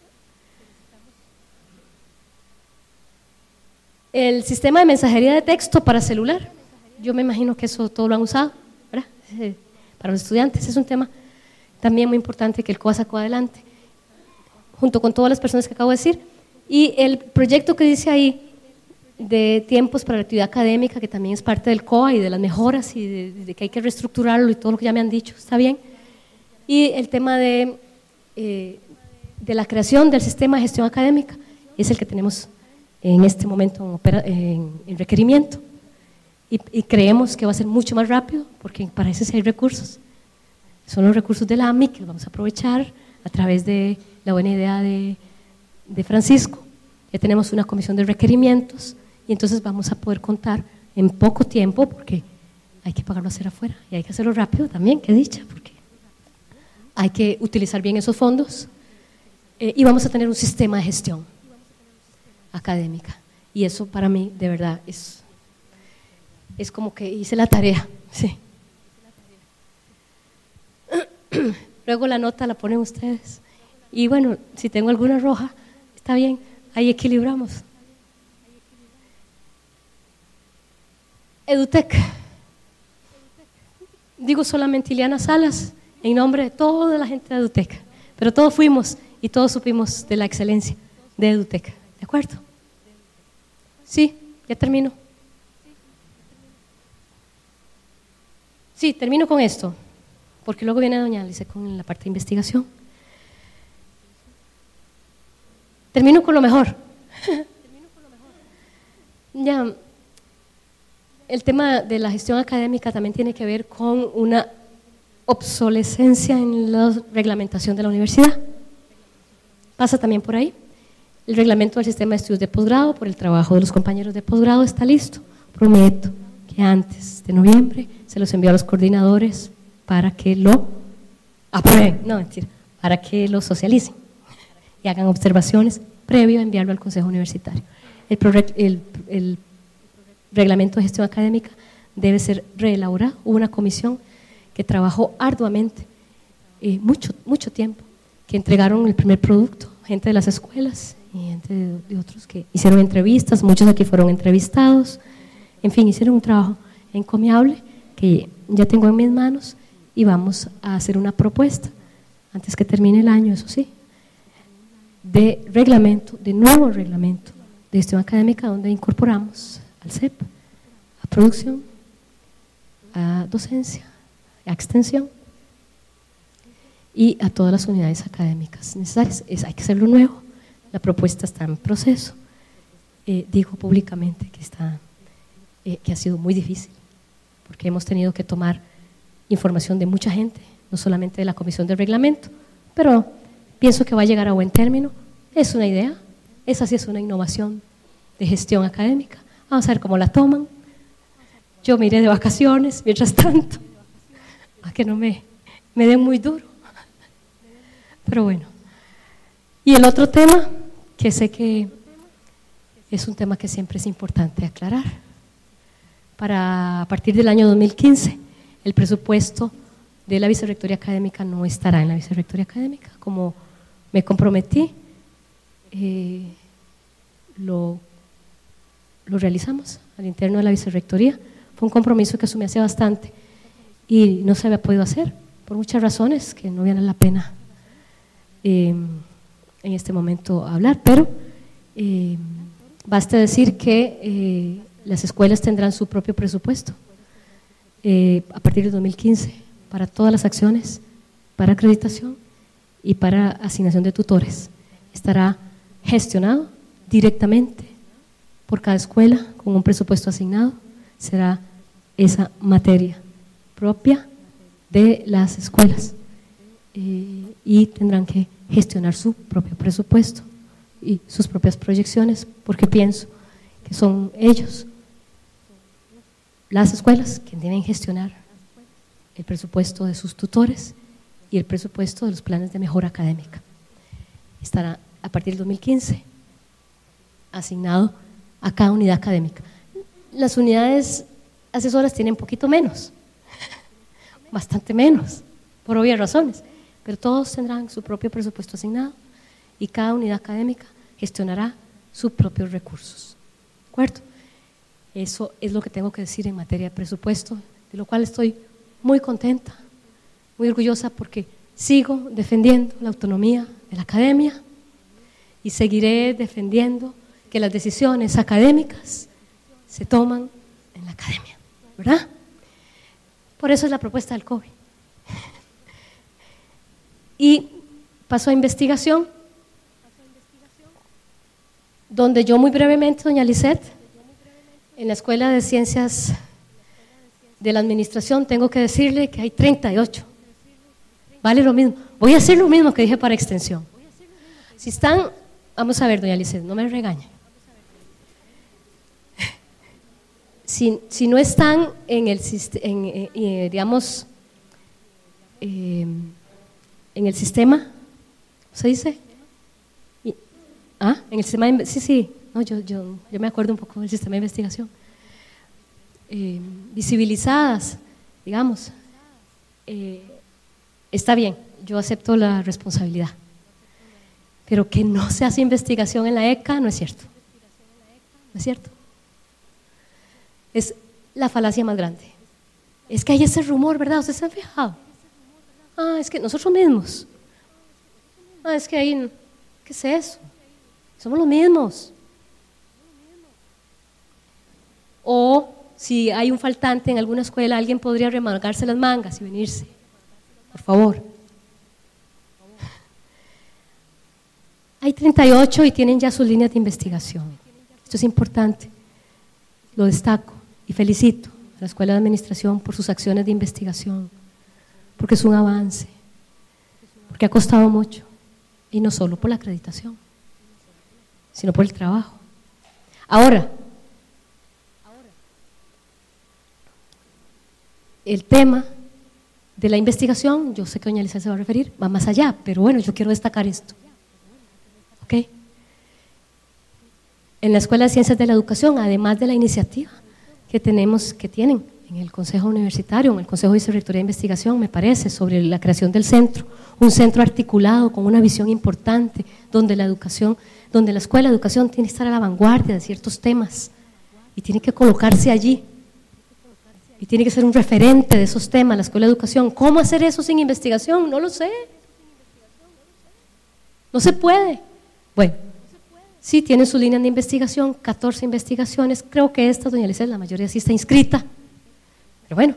el sistema de mensajería de texto para celular. Yo me imagino que eso todo lo han usado, ¿verdad? para los estudiantes. Es un tema también muy importante que el COA sacó adelante, junto con todas las personas que acabo de decir. Y el proyecto que dice ahí de tiempos para la actividad académica, que también es parte del COA y de las mejoras y de que hay que reestructurarlo y todo lo que ya me han dicho, está bien. Y el tema de la creación del sistema de gestión académica es el que tenemos en este momento en requerimiento. Y creemos que va a ser mucho más rápido porque para eso sí hay recursos. Son los recursos de la AMI que los vamos a aprovechar a través de la buena idea de Francisco. Ya tenemos una comisión de requerimientos y entonces vamos a poder contar en poco tiempo, porque hay que pagarlo a hacer afuera y hay que hacerlo rápido también, qué dicha, porque hay que utilizar bien esos fondos y vamos a tener un sistema de gestión académica. Y eso para mí de verdad es como que hice la tarea, sí. Luego la nota la ponen ustedes. Y bueno, si tengo alguna roja, está bien, ahí equilibramos. EduTech. Digo solamente Ileana Salas, en nombre de toda la gente de EduTech, pero todos fuimos y todos supimos de la excelencia de EduTech. ¿De acuerdo? Sí, ya termino. Sí, termino con esto, porque luego viene doña Alice con la parte de investigación. Termino con lo mejor. Ya, el tema de la gestión académica también tiene que ver con una obsolescencia en la reglamentación de la universidad. Pasa también por ahí. El reglamento del sistema de estudios de posgrado, por el trabajo de los compañeros de posgrado, está listo. Prometo que antes de noviembre se los envío a los coordinadores para que lo aprueben, no mentira, para que lo socialicen y hagan observaciones previo a enviarlo al Consejo Universitario. El reglamento de gestión académica debe ser reelaborado. Hubo una comisión que trabajó arduamente mucho tiempo, que entregaron el primer producto, gente de las escuelas y gente de otros que hicieron entrevistas, muchos aquí fueron entrevistados, en fin, hicieron un trabajo encomiable que ya tengo en mis manos y vamos a hacer una propuesta antes que termine el año, eso sí, de nuevo reglamento de gestión académica, donde incorporamos al CEP, a producción, a docencia, a extensión y a todas las unidades académicas necesarias. Hay que hacerlo nuevo, la propuesta está en proceso. Digo públicamente que ha sido muy difícil, porque hemos tenido que tomar información de mucha gente, no solamente de la comisión de reglamento, pero pienso que va a llegar a buen término. Es una idea, esa sí es una innovación de gestión académica. Vamos a ver cómo la toman. Yo me iré de vacaciones mientras tanto, a que no me den muy duro. Pero bueno. Y el otro tema, que sé que es un tema que siempre es importante aclarar. A partir del año 2015, el presupuesto de la Vicerrectoría Académica no estará en la Vicerrectoría Académica. Como me comprometí, lo realizamos al interno de la Vicerrectoría. Fue un compromiso que asumí hace bastante y no se había podido hacer por muchas razones que no valen la pena en este momento hablar, pero basta decir que las escuelas tendrán su propio presupuesto a partir de 2015 para todas las acciones, para acreditación y para asignación de tutores. Estará gestionado directamente por cada escuela con un presupuesto asignado. Será esa materia propia de las escuelas y tendrán que gestionar su propio presupuesto y sus propias proyecciones, porque pienso que son ellos, las escuelas, quienes deben gestionar el presupuesto de sus tutores y el presupuesto de los planes de mejora académica. Estará a partir del 2015 asignado a cada unidad académica. Las unidades asesoras tienen un poquito menos, bastante menos, por obvias razones, pero todos tendrán su propio presupuesto asignado y cada unidad académica gestionará sus propios recursos. ¿De acuerdo? Eso es lo que tengo que decir en materia de presupuesto, de lo cual estoy muy contenta, muy orgullosa porque sigo defendiendo la autonomía de la academia y seguiré defendiendo que las decisiones académicas se toman en la academia, ¿verdad? Por eso es la propuesta del COVID. Y paso a investigación, donde yo muy brevemente, doña Lisette, en la Escuela de Ciencias de la Administración, tengo que decirle que hay 38. Vale lo mismo. Voy a hacer lo mismo que dije para extensión. Si están, vamos a ver, doña Lisette, no me regañe. Si no están en el digamos, en el sistema, ¿cómo se dice? En el sistema, sí, no, yo me acuerdo un poco del sistema de investigación. Visibilizadas, digamos, está bien, yo acepto la responsabilidad, pero que no se hace investigación en la ECA no es cierto, no es cierto. Es la falacia más grande. Es que hay ese rumor, ¿verdad? ¿Ustedes se han fijado? Es que nosotros mismos. Es que hay, ¿qué es eso? Somos los mismos. O si hay un faltante en alguna escuela, alguien podría remangarse las mangas y venirse. Por favor. Hay 38 y tienen ya sus líneas de investigación. Esto es importante. Lo destaco y felicito a la Escuela de Administración por sus acciones de investigación, porque es un avance, porque ha costado mucho, y no solo por la acreditación, sino por el trabajo. Ahora, el tema de la investigación, yo sé que doña Elisa se va a referir, va más allá, pero bueno, yo quiero destacar esto. ¿Ok? En la Escuela de Ciencias de la Educación, además de la iniciativa que tienen en el Consejo Universitario, en el Consejo de Vicerrectoría de Investigación, me parece, sobre la creación del centro, un centro articulado con una visión importante, donde la Escuela de Educación tiene que estar a la vanguardia de ciertos temas y tiene que colocarse allí y tiene que ser un referente de esos temas, la Escuela de Educación. ¿Cómo hacer eso sin investigación? No lo sé. No se puede. Bueno, sí tienen su línea de investigación, 14 investigaciones, creo que esta, doña Lisette, la mayoría sí está inscrita, pero bueno,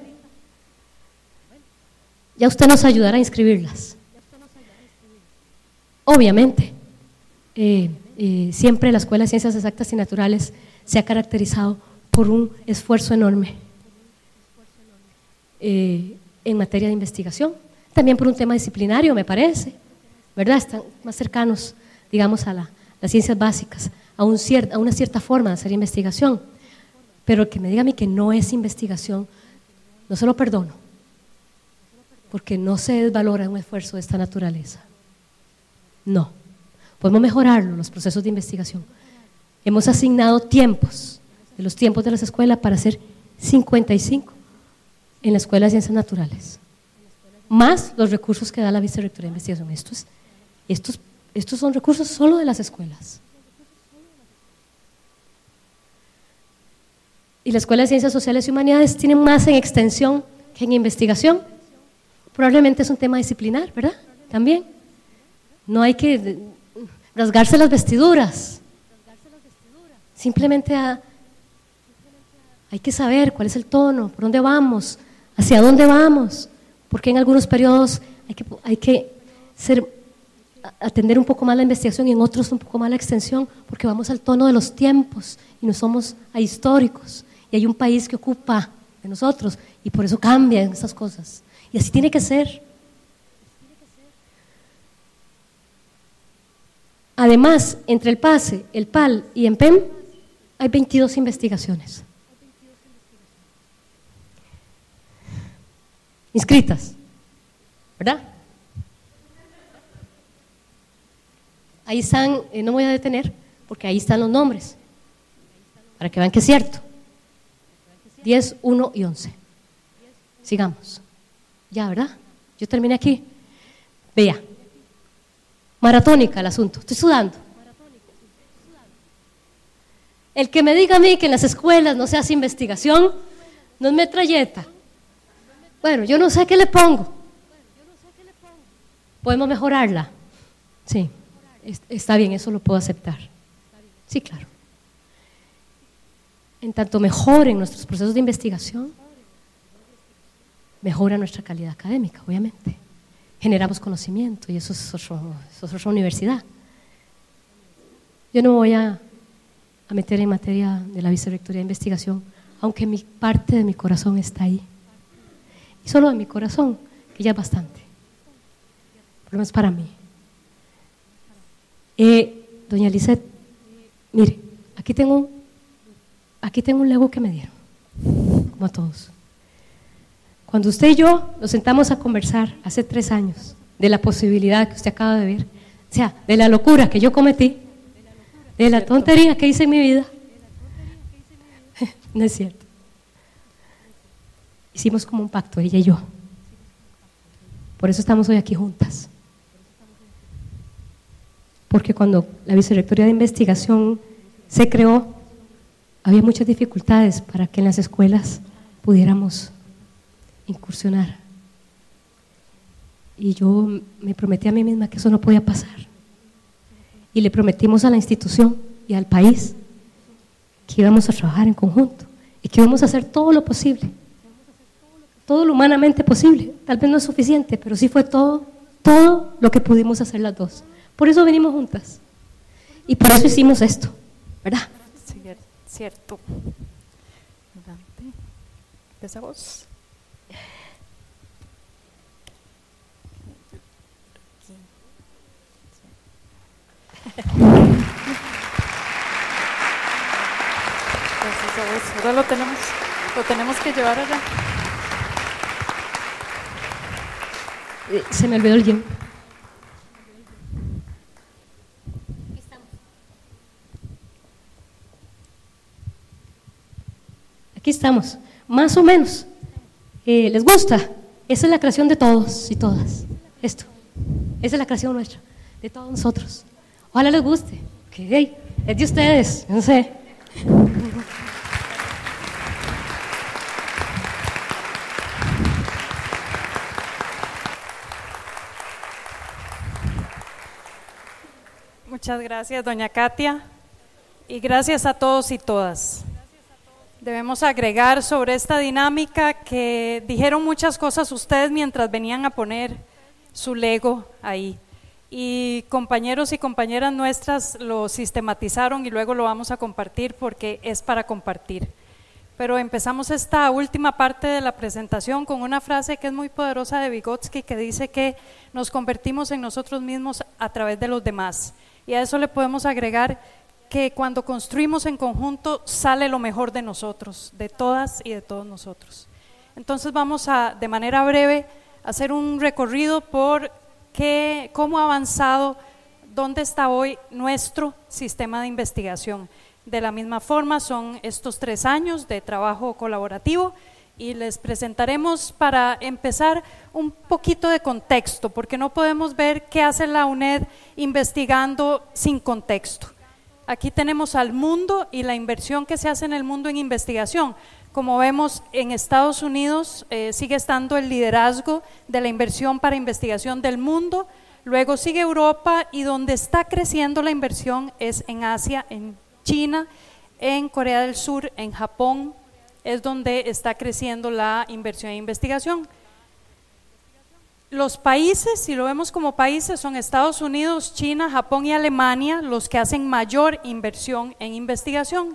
ya usted nos ayudará a inscribirlas. Obviamente, siempre la Escuela de Ciencias Exactas y Naturales se ha caracterizado por un esfuerzo enorme en materia de investigación, también por un tema disciplinario, me parece, ¿verdad? Están más cercanos, digamos, a las ciencias básicas, a una cierta forma de hacer investigación, pero que me diga a mí que no es investigación, no se lo perdono, porque no se desvalora un esfuerzo de esta naturaleza. No, podemos mejorarlo, los procesos de investigación. Hemos asignado tiempos, de los tiempos de las escuelas, para hacer 55 en la Escuela de Ciencias Naturales, más los recursos que da la Vicerrectoría de Investigación. Estos son recursos solo de las escuelas. Y la Escuela de Ciencias Sociales y Humanidades tiene más en extensión que en investigación. Probablemente es un tema disciplinar, ¿verdad? También. No hay que rasgarse las vestiduras. Simplemente hay que saber cuál es el tono, por dónde vamos, hacia dónde vamos, porque en algunos periodos hay que atender un poco más la investigación y en otros un poco más la extensión, porque vamos al tono de los tiempos y no somos ahistóricos y hay un país que ocupa de nosotros y por eso cambian esas cosas y así tiene que ser. Además, entre el PASE, el PAL y EMPEM hay 22 investigaciones inscritas, ¿verdad? Ahí están, no me voy a detener, porque ahí están los nombres, para que vean que es cierto. 10, 1 y 11. Sigamos. Ya, ¿verdad? Yo terminé aquí. Vea. Maratónica el asunto. Estoy sudando. El que me diga a mí que en las escuelas no se hace investigación, no es metralleta. Bueno, yo no sé qué le pongo. ¿Podemos mejorarla? Sí, está bien, eso lo puedo aceptar. Sí, claro. En tanto mejoren nuestros procesos de investigación, mejora nuestra calidad académica, obviamente. Generamos conocimiento y eso es otra universidad. Yo no me voy a meter en materia de la Vicerrectoría de Investigación, aunque parte de mi corazón está ahí. Y solo de mi corazón, que ya es bastante. Por lo menos para mí. Doña Lisette, mire, aquí tengo un Lego que me dieron, como a todos. Cuando usted y yo nos sentamos a conversar hace 3 años de la posibilidad que usted acaba de ver, o sea, de la locura que yo cometí, de la tontería que hice en mi vida, no es cierto. Hicimos como un pacto, ella y yo. Por eso estamos hoy aquí juntas. Porque cuando la Vicerrectoría de Investigación se creó, había muchas dificultades para que en las escuelas pudiéramos incursionar. Y yo me prometí a mí misma que eso no podía pasar. Y le prometimos a la institución y al país que íbamos a trabajar en conjunto y que íbamos a hacer todo lo posible, todo lo humanamente posible. Tal vez no es suficiente, pero sí fue todo lo que pudimos hacer las dos. Por eso venimos juntas y por eso hicimos esto, ¿verdad? Cierto. ¿Empieza vos? Ahora lo tenemos que llevar allá. Se me olvidó el guión. Aquí estamos, más o menos. ¿Les gusta? Esa es la creación de todos y todas. Esto, esa es la creación nuestra, de todos nosotros. Ojalá les guste. Okay. Es de ustedes, no sé. Muchas gracias, doña Katia, y gracias a todos y todas. Debemos agregar sobre esta dinámica que dijeron muchas cosas ustedes mientras venían a poner su Lego ahí. Y compañeros y compañeras nuestras lo sistematizaron y luego lo vamos a compartir porque es para compartir. Pero empezamos esta última parte de la presentación con una frase que es muy poderosa de Vygotsky, que dice que nos convertimos en nosotros mismos a través de los demás. Y a eso le podemos agregar que cuando construimos en conjunto sale lo mejor de nosotros, de todas y de todos nosotros. Entonces vamos a, de manera breve, hacer un recorrido por cómo ha avanzado, dónde está hoy nuestro sistema de investigación. De la misma forma son estos 3 años de trabajo colaborativo y les presentaremos para empezar un poquito de contexto, porque no podemos ver qué hace la UNED investigando sin contexto. Aquí tenemos al mundo y la inversión que se hace en el mundo en investigación. Como vemos, en Estados Unidos sigue estando el liderazgo de la inversión para investigación del mundo, luego sigue Europa y donde está creciendo la inversión es en Asia, en China, en Corea del Sur, en Japón, es donde está creciendo la inversión en investigación. Los países, si lo vemos como países, son Estados Unidos, China, Japón y Alemania los que hacen mayor inversión en investigación.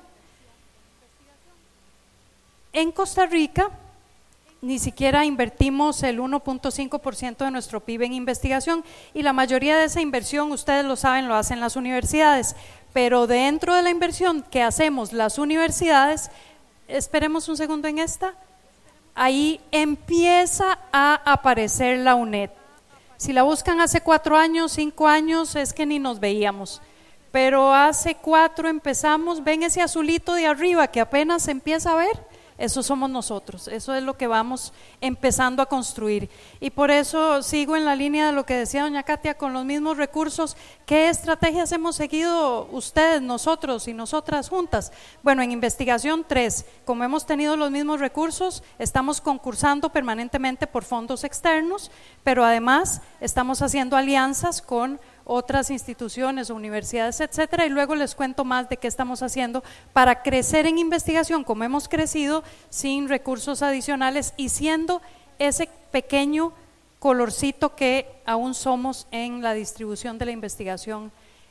En Costa Rica ni siquiera invertimos el 1.5% de nuestro PIB en investigación y la mayoría de esa inversión, ustedes lo saben, lo hacen las universidades, pero dentro de la inversión que hacemos las universidades, esperemos un segundo en esta, ahí empieza a aparecer la UNED. Si la buscan hace 4 años, 5 años, es que ni nos veíamos, pero hace 4 empezamos, ven ese azulito de arriba que apenas se empieza a ver, eso somos nosotros, eso es lo que vamos empezando a construir. Y por eso sigo en la línea de lo que decía doña Katia, con los mismos recursos. ¿Qué estrategias hemos seguido ustedes, nosotros y nosotras juntas? Bueno, en investigación 3, como hemos tenido los mismos recursos, estamos concursando permanentemente por fondos externos, pero además estamos haciendo alianzas con otras instituciones, universidades, etcétera, y luego les cuento más de qué estamos haciendo para crecer en investigación como hemos crecido, sin recursos adicionales y siendo ese pequeño colorcito que aún somos en la distribución de la investigación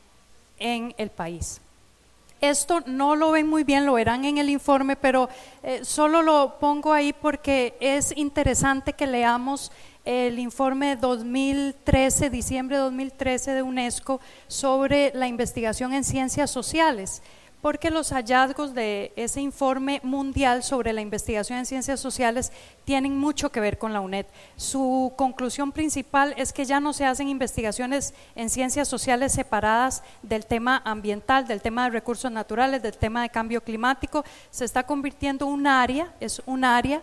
en el país. Esto no lo ven muy bien, lo verán en el informe, pero solo lo pongo ahí porque es interesante que leamos el informe 2013, diciembre de 2013 de UNESCO sobre la investigación en ciencias sociales, porque los hallazgos de ese informe mundial sobre la investigación en ciencias sociales tienen mucho que ver con la UNED. Su conclusión principal es que ya no se hacen investigaciones en ciencias sociales separadas del tema ambiental, del tema de recursos naturales, del tema de cambio climático. Se está convirtiendo en un área, es un área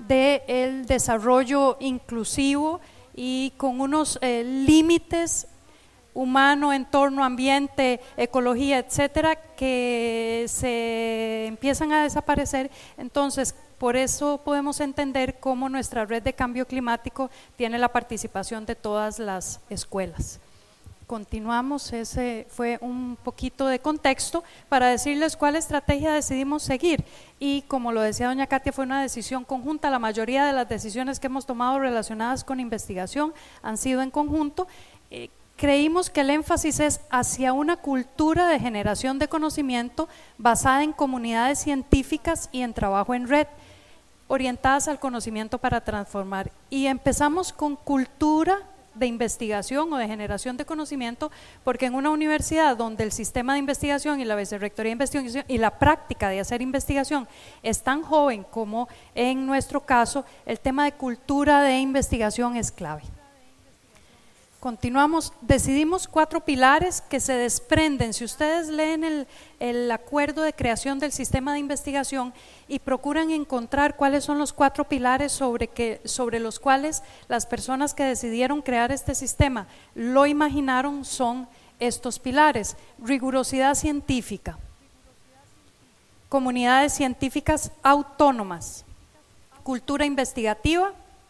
del desarrollo inclusivo y con unos límites humano, entorno, ambiente, ecología, etcétera, que se empiezan a desaparecer. Entonces, por eso podemos entender cómo nuestra red de cambio climático tiene la participación de todas las escuelas. Continuamos, ese fue un poquito de contexto para decirles cuál estrategia decidimos seguir, y como lo decía doña Katia, fue una decisión conjunta. La mayoría de las decisiones que hemos tomado relacionadas con investigación han sido en conjunto. Creímos que el énfasis es hacia una cultura de generación de conocimiento basada en comunidades científicas y en trabajo en red, orientadas al conocimiento para transformar. Y empezamos con cultura de investigación o de generación de conocimiento, porque en una universidad donde el sistema de investigación y la vicerrectoría de investigación y la práctica de hacer investigación es tan joven como en nuestro caso, el tema de cultura de investigación es clave. Continuamos, decidimos 4 pilares que se desprenden. Si ustedes leen el acuerdo de creación del sistema de investigación y procuran encontrar cuáles son los 4 pilares sobre los cuales las personas que decidieron crear este sistema lo imaginaron, son estos pilares: rigurosidad científica, comunidades científicas autónomas, cultura investigativa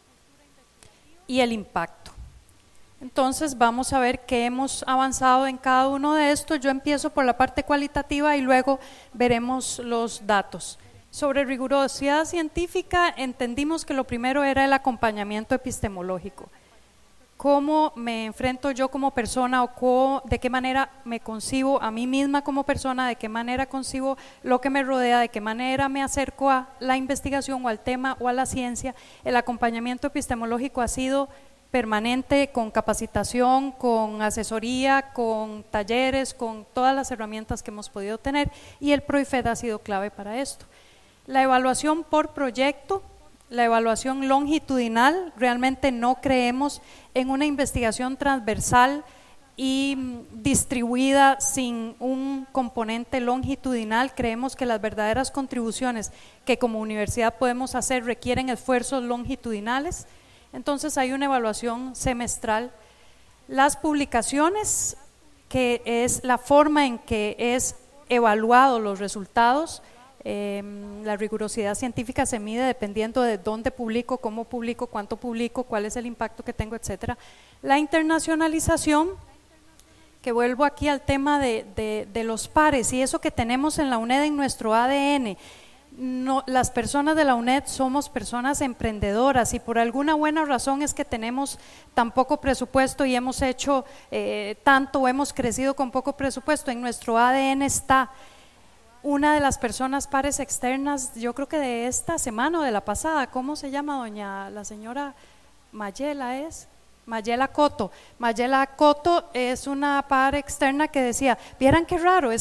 y el impacto. Entonces vamos a ver qué hemos avanzado en cada uno de estos. Yo empiezo por la parte cualitativa y luego veremos los datos. Sobre rigurosidad científica, entendimos que lo primero era el acompañamiento epistemológico. ¿Cómo me enfrento yo como persona, o de qué manera me concibo a mí misma como persona, de qué manera concibo lo que me rodea, de qué manera me acerco a la investigación o al tema o a la ciencia? El acompañamiento epistemológico ha sido permanente, con capacitación, con asesoría, con talleres, con todas las herramientas que hemos podido tener, y el PROIFED ha sido clave para esto. La evaluación por proyecto, la evaluación longitudinal. Realmente no creemos en una investigación transversal y distribuida sin un componente longitudinal. Creemos que las verdaderas contribuciones que como universidad podemos hacer requieren esfuerzos longitudinales. Entonces hay una evaluación semestral. Las publicaciones, que es la forma en que es evaluado los resultados. La rigurosidad científica se mide dependiendo de dónde publico, cómo publico, cuánto publico, cuál es el impacto que tengo, etcétera. La internacionalización, que vuelvo aquí al tema de los pares y eso que tenemos en la UNED en nuestro ADN. No, las personas de la UNED somos personas emprendedoras, y por alguna buena razón es que tenemos tan poco presupuesto y hemos hecho tanto, hemos crecido con poco presupuesto. En nuestro ADN está una de las personas pares externas, yo creo que de esta semana o de la pasada. ¿Cómo se llama la señora Mayela? Mayela Coto. Mayela Coto es una par externa que decía, vieran qué raro, es que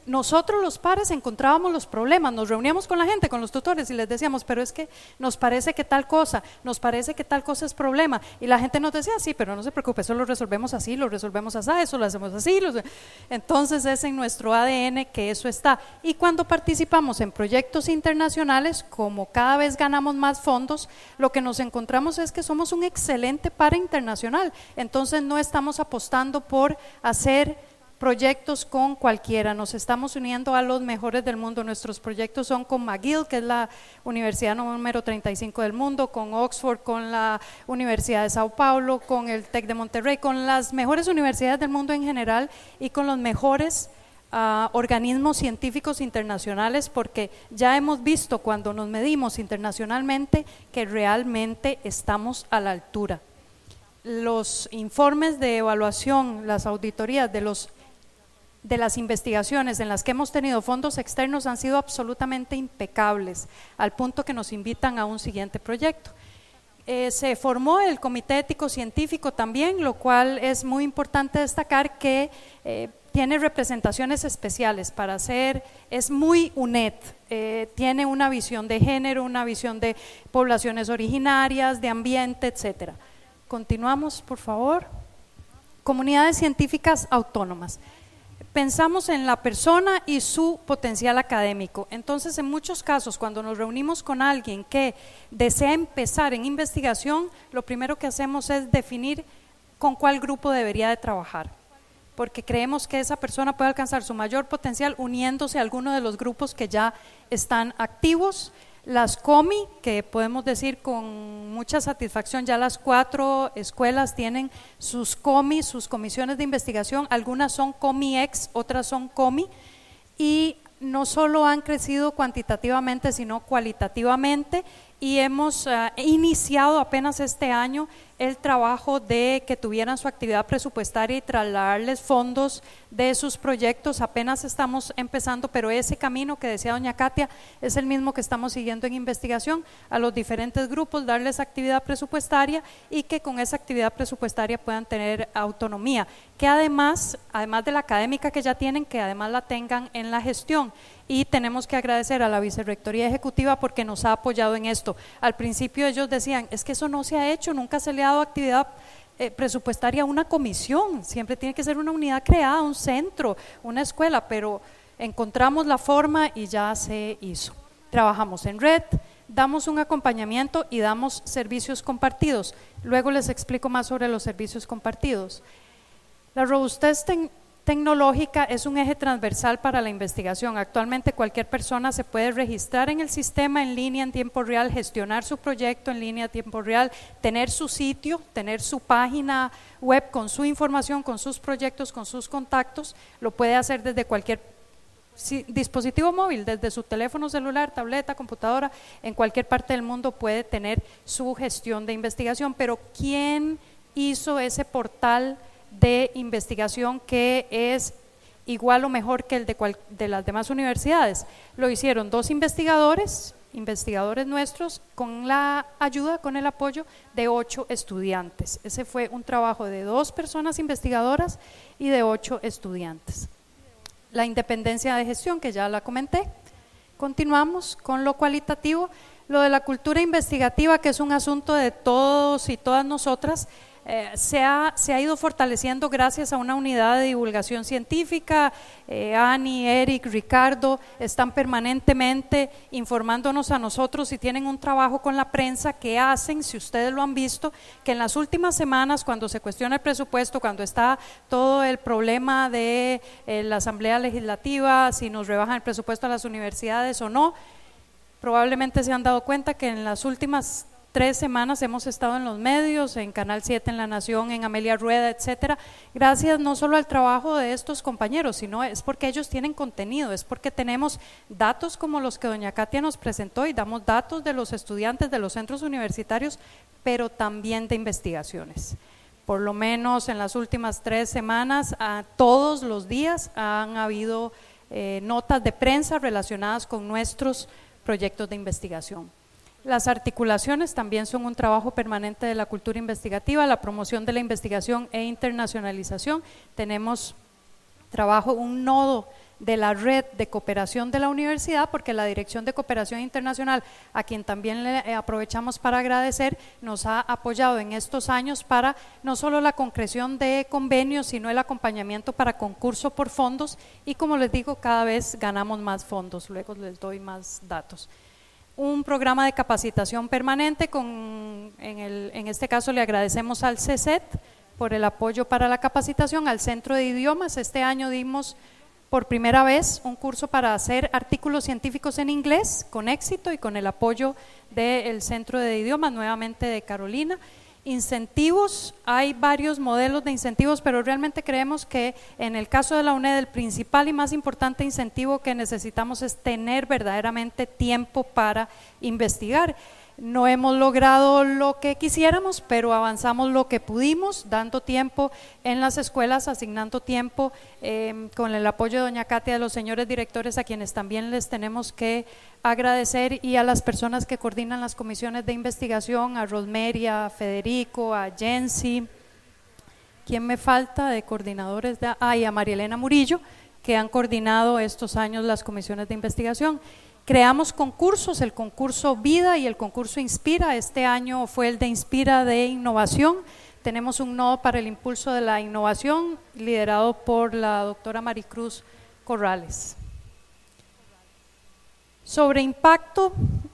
nosotros los pares encontrábamos los problemas, nos reuníamos con la gente, con los tutores y les decíamos, pero es que nos parece que tal cosa es problema, y la gente nos decía, sí, pero no se preocupe, eso lo resolvemos así, lo resolvemos así, eso lo hacemos así, entonces es en nuestro ADN que eso está. Y cuando participamos en proyectos internacionales, como cada vez ganamos más fondos, lo que nos encontramos es que somos un excelente par internacional, entonces no estamos apostando por hacer proyectos con cualquiera, nos estamos uniendo a los mejores del mundo. Nuestros proyectos son con McGill, que es la universidad número 35 del mundo, con Oxford, con la Universidad de Sao Paulo, con el TEC de Monterrey, con las mejores universidades del mundo en general y con los mejores organismos científicos internacionales, porque ya hemos visto cuando nos medimos internacionalmente que realmente estamos a la altura. Los informes de evaluación, las auditorías de las investigaciones en las que hemos tenido fondos externos han sido absolutamente impecables, al punto que nos invitan a un siguiente proyecto. Se formó el Comité Ético Científico también, lo cual es muy importante destacar que tiene representaciones especiales para hacer, es muy UNED, tiene una visión de género, una visión de poblaciones originarias, de ambiente, etcétera. Continuamos, por favor. Comunidades científicas autónomas. Pensamos en la persona y su potencial académico. Entonces, en muchos casos, cuando nos reunimos con alguien que desea empezar en investigación, lo primero que hacemos es definir con cuál grupo debería de trabajar, porque creemos que esa persona puede alcanzar su mayor potencial uniéndose a alguno de los grupos que ya están activos. Las COMI, que podemos decir con mucha satisfacción, ya las 4 escuelas tienen sus COMI, sus comisiones de investigación, algunas son COMI-Ex, otras son COMI, y no solo han crecido cuantitativamente, sino cualitativamente, y hemos iniciado apenas este año el trabajo de que tuvieran su actividad presupuestaria y trasladarles fondos de sus proyectos. Apenas estamos empezando, pero ese camino que decía doña Katia es el mismo que estamos siguiendo en investigación, a los diferentes grupos darles actividad presupuestaria y que con esa actividad presupuestaria puedan tener autonomía, que además de la académica que ya tienen, que además la tengan en la gestión. Y tenemos que agradecer a la Vicerrectoría Ejecutiva porque nos ha apoyado en esto. Al principio ellos decían, es que eso no se ha hecho, nunca se le ha dado actividad presupuestaria a una comisión, siempre tiene que ser una unidad creada, un centro, una escuela, pero encontramos la forma y ya se hizo. Trabajamos en red, damos un acompañamiento y damos servicios compartidos. Luego les explico más sobre los servicios compartidos. La robustez tecnológica es un eje transversal para la investigación. Actualmente cualquier persona se puede registrar en el sistema en línea en tiempo real, gestionar su proyecto en línea en tiempo real, tener su sitio, tener su página web con su información, con sus proyectos, con sus contactos. Lo puede hacer desde cualquier dispositivo móvil, desde su teléfono celular, tableta, computadora, en cualquier parte del mundo puede tener su gestión de investigación. Pero ¿quién hizo ese portal de investigación que es igual o mejor que el de las demás universidades? Lo hicieron 2 investigadores nuestros, con la ayuda, con el apoyo de 8 estudiantes. Ese fue un trabajo de 2 personas investigadoras y de 8 estudiantes. La independencia de gestión, que ya la comenté. Continuamos con lo cualitativo, lo de la cultura investigativa, que es un asunto de todos y todas nosotras. Se ha ido fortaleciendo gracias a una unidad de divulgación científica. Ani, Eric, Ricardo están permanentemente informándonos a nosotros y tienen un trabajo con la prensa que hacen, si ustedes lo han visto, que en las últimas semanas, cuando se cuestiona el presupuesto, cuando está todo el problema de la Asamblea Legislativa, si nos rebajan el presupuesto a las universidades o no, probablemente se han dado cuenta que en las últimas 3 semanas hemos estado en los medios, en Canal 7, en La Nación, en Amelia Rueda, etcétera, gracias no solo al trabajo de estos compañeros, sino es porque ellos tienen contenido, es porque tenemos datos como los que doña Katia nos presentó y damos datos de los estudiantes de los centros universitarios, pero también de investigaciones. Por lo menos en las últimas 3 semanas, todos los días han habido notas de prensa relacionadas con nuestros proyectos de investigación. Las articulaciones también son un trabajo permanente de la cultura investigativa, la promoción de la investigación e internacionalización. Tenemos trabajo, un nodo de la red de cooperación de la universidad, porque la Dirección de Cooperación Internacional, a quien también le aprovechamos para agradecer, nos ha apoyado en estos años para no solo la concreción de convenios, sino el acompañamiento para concurso por fondos, y como les digo, cada vez ganamos más fondos, luego les doy más datos. Un programa de capacitación permanente, en este caso le agradecemos al CECET por el apoyo para la capacitación, al Centro de Idiomas. Este año dimos por primera vez un curso para hacer artículos científicos en inglés con éxito y con el apoyo del Centro de Idiomas, nuevamente de Carolina. Incentivos, hay varios modelos de incentivos, pero realmente creemos que en el caso de la UNED el principal y más importante incentivo que necesitamos es tener verdaderamente tiempo para investigar. No hemos logrado lo que quisiéramos, pero avanzamos lo que pudimos, dando tiempo en las escuelas, asignando tiempo con el apoyo de doña Katia, de los señores directores, a quienes también les tenemos que agradecer, y a las personas que coordinan las comisiones de investigación, a Rosemary, a Federico, a Jensi. ¿Quién me falta de coordinadores? Y a María Elena Murillo, que han coordinado estos años las comisiones de investigación. Creamos concursos, el concurso Vida y el concurso Inspira. Este año fue el de Inspira de Innovación. Tenemos un nodo para el impulso de la innovación liderado por la doctora Maricruz Corrales. Sobre impacto,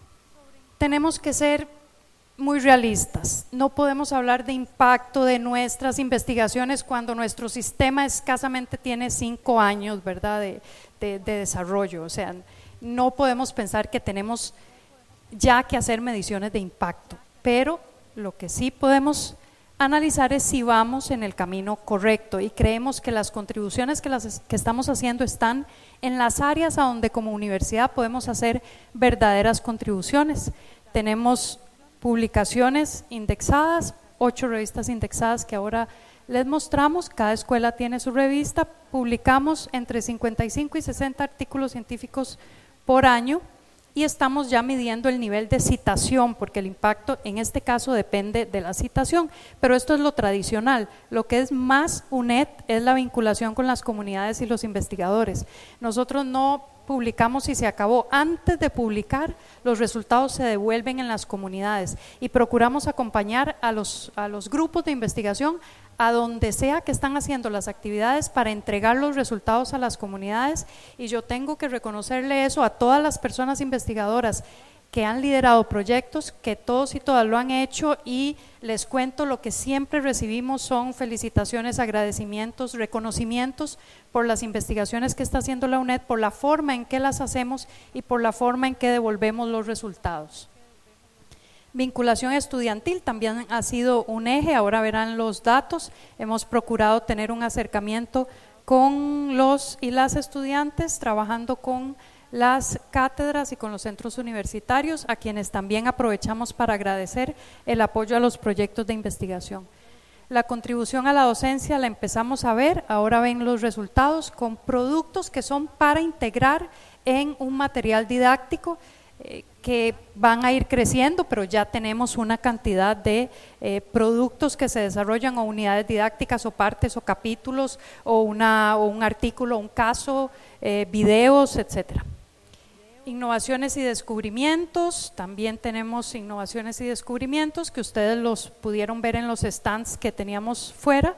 tenemos que ser muy realistas. No podemos hablar de impacto de nuestras investigaciones cuando nuestro sistema escasamente tiene 5 años, ¿verdad?, de desarrollo. O sea, no podemos pensar que tenemos ya que hacer mediciones de impacto, pero lo que sí podemos analizar es si vamos en el camino correcto, y creemos que las contribuciones que estamos haciendo están en las áreas a donde como universidad podemos hacer verdaderas contribuciones. Tenemos publicaciones indexadas, 8 revistas indexadas que ahora les mostramos. Cada escuela tiene su revista. Publicamos entre 55 y 60 artículos científicos por año, y estamos ya midiendo el nivel de citación, porque el impacto en este caso depende de la citación, pero esto es lo tradicional. Lo que es más UNED es la vinculación con las comunidades y los investigadores. Nosotros no publicamos y se acabó. Antes de publicar, los resultados se devuelven en las comunidades, y procuramos acompañar a los grupos de investigación a donde sea que están haciendo las actividades para entregar los resultados a las comunidades. Y yo tengo que reconocerle eso a todas las personas investigadoras que han liderado proyectos, que todos y todas lo han hecho, y les cuento, lo que siempre recibimos son felicitaciones, agradecimientos, reconocimientos por las investigaciones que está haciendo la UNED, por la forma en que las hacemos y por la forma en que devolvemos los resultados. Vinculación estudiantil también ha sido un eje, ahora verán los datos. Hemos procurado tener un acercamiento con los y las estudiantes, trabajando con las cátedras y con los centros universitarios, a quienes también aprovechamos para agradecer el apoyo a los proyectos de investigación. La contribución a la docencia la empezamos a ver, ahora ven los resultados con productos que son para integrar en un material didáctico, que van a ir creciendo, pero ya tenemos una cantidad de productos que se desarrollan, o unidades didácticas, o partes, o capítulos, o un artículo, un caso, videos, etcétera. Innovaciones y descubrimientos, también tenemos innovaciones y descubrimientos que ustedes los pudieron ver en los stands que teníamos fuera.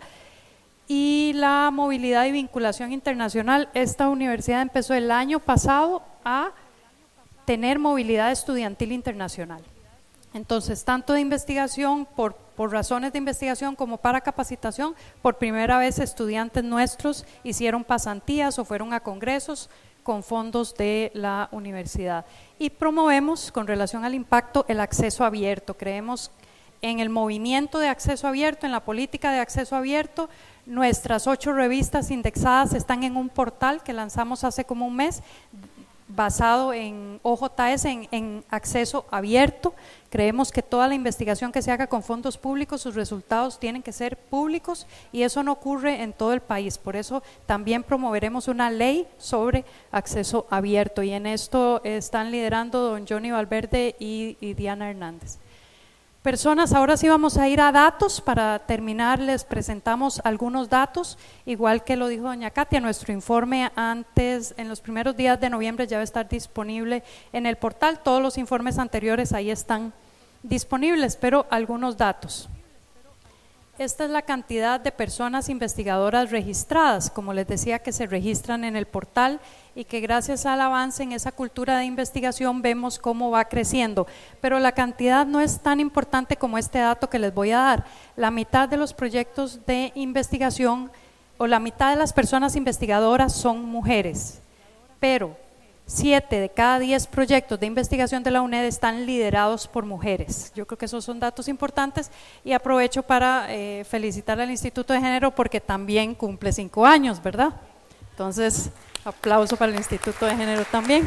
Y la movilidad y vinculación internacional, esta universidad empezó el año pasado a tener movilidad estudiantil internacional. Entonces, tanto de investigación, por razones de investigación, como para capacitación, por primera vez estudiantes nuestros hicieron pasantías o fueron a congresos con fondos de la universidad. Y promovemos, con relación al impacto, el acceso abierto. Creemos en el movimiento de acceso abierto, en la política de acceso abierto. Nuestras 8 revistas indexadas están en un portal que lanzamos hace como un mes, basado en OJS, en acceso abierto. Creemos que toda la investigación que se haga con fondos públicos, sus resultados tienen que ser públicos, y eso no ocurre en todo el país. Por eso también promoveremos una ley sobre acceso abierto, y en esto están liderando don Johnny Valverde y Diana Hernández. Personas, ahora sí vamos a ir a datos. Para terminar les presentamos algunos datos, igual que lo dijo doña Katia, nuestro informe antes, en los primeros días de noviembre ya va a estar disponible en el portal, todos los informes anteriores ahí están disponibles, pero algunos datos. Esta es la cantidad de personas investigadoras registradas, como les decía, que se registran en el portal y que gracias al avance en esa cultura de investigación vemos cómo va creciendo. Pero la cantidad no es tan importante como este dato que les voy a dar. La mitad de los proyectos de investigación o la mitad de las personas investigadoras son mujeres, pero 7 de cada 10 proyectos de investigación de la UNED están liderados por mujeres. Yo creo que esos son datos importantes y aprovecho para felicitar al Instituto de Género porque también cumple 5 años, ¿verdad? Entonces, aplauso para el Instituto de Género también.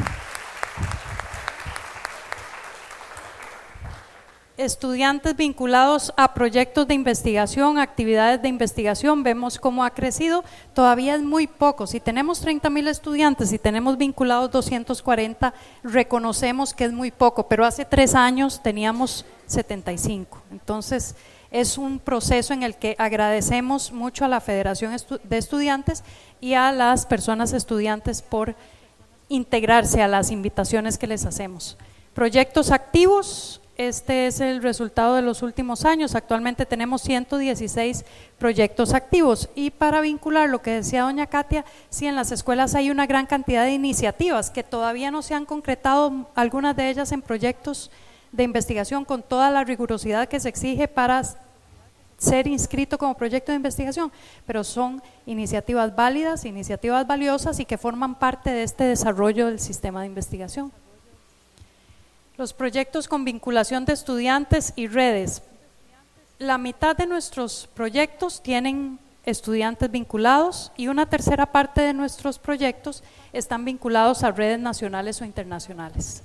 Estudiantes vinculados a proyectos de investigación, actividades de investigación, vemos cómo ha crecido, todavía es muy poco. Si tenemos 30,000 estudiantes y tenemos vinculados 240, reconocemos que es muy poco, pero hace 3 años teníamos 75. Entonces, es un proceso en el que agradecemos mucho a la Federación de Estudiantes y a las personas estudiantes por integrarse a las invitaciones que les hacemos. Proyectos activos. Este es el resultado de los últimos años. Actualmente tenemos 116 proyectos activos y para vincular lo que decía doña Katia, sí, en las escuelas hay una gran cantidad de iniciativas que todavía no se han concretado, algunas de ellas en proyectos de investigación con toda la rigurosidad que se exige para ser inscrito como proyecto de investigación, pero son iniciativas válidas, iniciativas valiosas y que forman parte de este desarrollo del sistema de investigación. Los proyectos con vinculación de estudiantes y redes. La mitad de nuestros proyectos tienen estudiantes vinculados y una tercera parte de nuestros proyectos están vinculados a redes nacionales o internacionales.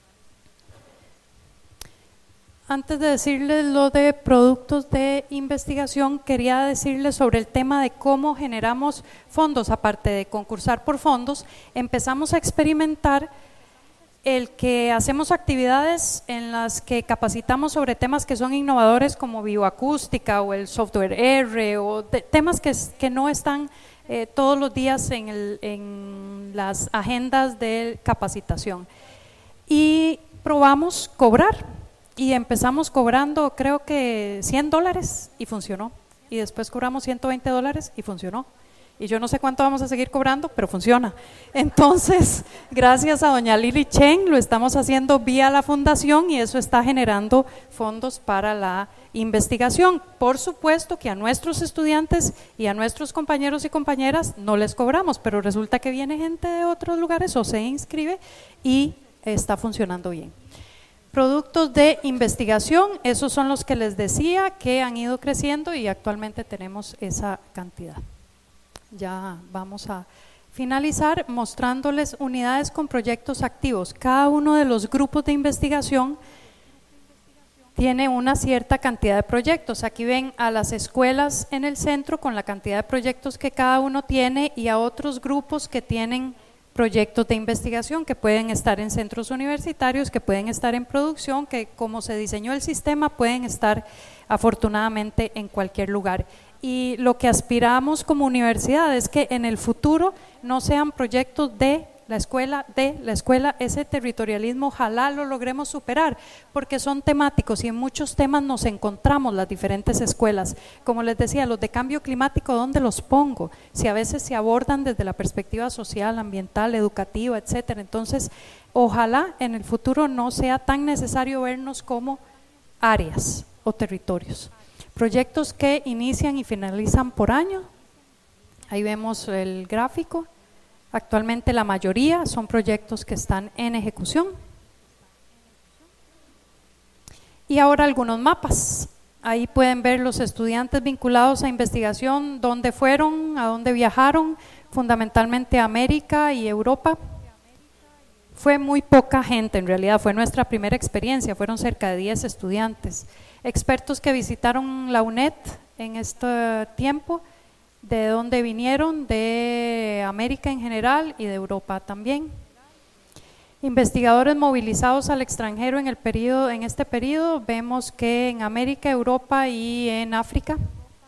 Antes de decirles lo de productos de investigación, quería decirles sobre el tema de cómo generamos fondos. Aparte de concursar por fondos, empezamos a experimentar el que hacemos actividades en las que capacitamos sobre temas que son innovadores como bioacústica o el software R o temas que no están todos los días en las agendas de capacitación. Y probamos cobrar y empezamos cobrando creo que $100 y funcionó. Y después cobramos $120 y funcionó. Y yo no sé cuánto vamos a seguir cobrando, pero funciona. Entonces, gracias a doña Lili Chen, lo estamos haciendo vía la fundación y eso está generando fondos para la investigación. Por supuesto que a nuestros estudiantes y a nuestros compañeros y compañeras no les cobramos, pero resulta que viene gente de otros lugares o se inscribe y está funcionando bien. Productos de investigación, esos son los que les decía que han ido creciendo y actualmente tenemos esa cantidad. Ya vamos a finalizar mostrándoles unidades con proyectos activos. Cada uno de los grupos de investigación tiene una cierta cantidad de proyectos. Aquí ven a las escuelas en el centro con la cantidad de proyectos que cada uno tiene y a otros grupos que tienen proyectos de investigación que pueden estar en centros universitarios, que pueden estar en producción, que como se diseñó el sistema pueden estar afortunadamente en cualquier lugar. Y lo que aspiramos como universidad es que en el futuro no sean proyectos de la escuela, ese territorialismo ojalá lo logremos superar, porque son temáticos y en muchos temas nos encontramos las diferentes escuelas. Como les decía, los de cambio climático, ¿dónde los pongo? Si a veces se abordan desde la perspectiva social, ambiental, educativa, etcétera. Entonces, ojalá en el futuro no sea tan necesario vernos como áreas o territorios. Proyectos que inician y finalizan por año, ahí vemos el gráfico. Actualmente la mayoría son proyectos que están en ejecución. Y ahora algunos mapas, ahí pueden ver los estudiantes vinculados a investigación, dónde fueron, a dónde viajaron, fundamentalmente a América y Europa. Fue muy poca gente, en realidad fue nuestra primera experiencia, fueron cerca de 10 estudiantes. Expertos que visitaron la UNED en este tiempo, de dónde vinieron, de América en general y de Europa también. Investigadores movilizados al extranjero en este periodo, vemos que en América, Europa y en África,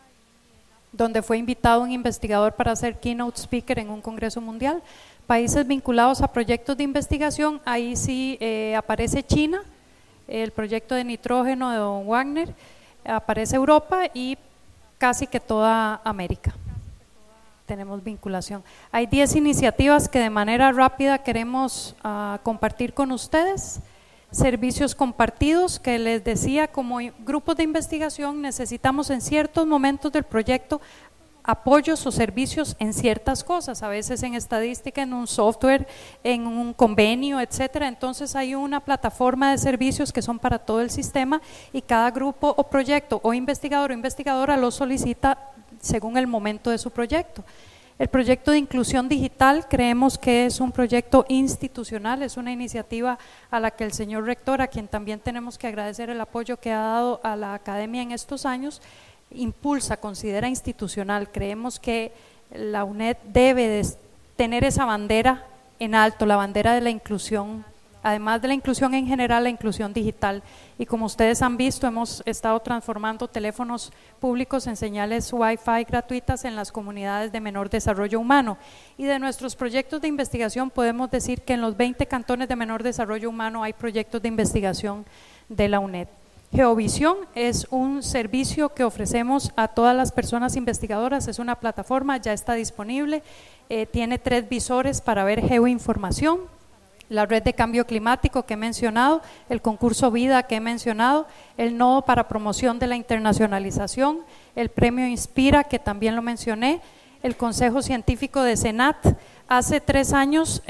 donde fue invitado un investigador para ser keynote speaker en un congreso mundial. Países vinculados a proyectos de investigación, ahí sí aparece China, el proyecto de nitrógeno de Don Wagner, aparece Europa y casi que toda América. Tenemos vinculación. Hay 10 iniciativas que de manera rápida queremos compartir con ustedes. Servicios compartidos, que les decía, como grupos de investigación necesitamos en ciertos momentos del proyecto apoyos o servicios en ciertas cosas, a veces en estadística, en un software, en un convenio, etcétera. Entonces hay una plataforma de servicios que son para todo el sistema y cada grupo o proyecto o investigador o investigadora lo solicita según el momento de su proyecto. El proyecto de inclusión digital creemos que es un proyecto institucional, es una iniciativa a la que el señor rector, a quien también tenemos que agradecer el apoyo que ha dado a la academia en estos años, impulsa, considera institucional. Creemos que la UNED debe de tener esa bandera en alto, la bandera de la inclusión, además de la inclusión en general, la inclusión digital. Y como ustedes han visto, hemos estado transformando teléfonos públicos en señales Wi-Fi gratuitas en las comunidades de menor desarrollo humano. Y de nuestros proyectos de investigación podemos decir que en los 20 cantones de menor desarrollo humano hay proyectos de investigación de la UNED. Geovisión es un servicio que ofrecemos a todas las personas investigadoras, es una plataforma, ya está disponible, tiene 3 visores para ver geoinformación. La red de cambio climático que he mencionado, el concurso Vida que he mencionado, el nodo para promoción de la internacionalización, el premio Inspira que también lo mencioné, el Consejo Científico de Senat. Hace 3 años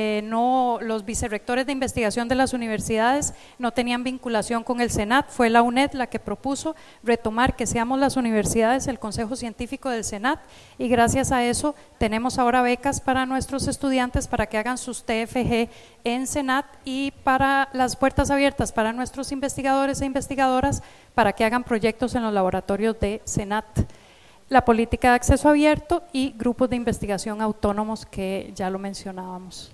los vicerrectores de investigación de las universidades no tenían vinculación con el Senat, fue la UNED la que propuso retomar que seamos las universidades el Consejo Científico del Senat y gracias a eso tenemos ahora becas para nuestros estudiantes para que hagan sus TFG en Senat y para las puertas abiertas para nuestros investigadores e investigadoras para que hagan proyectos en los laboratorios de Senat. La política de acceso abierto y grupos de investigación autónomos que ya lo mencionábamos.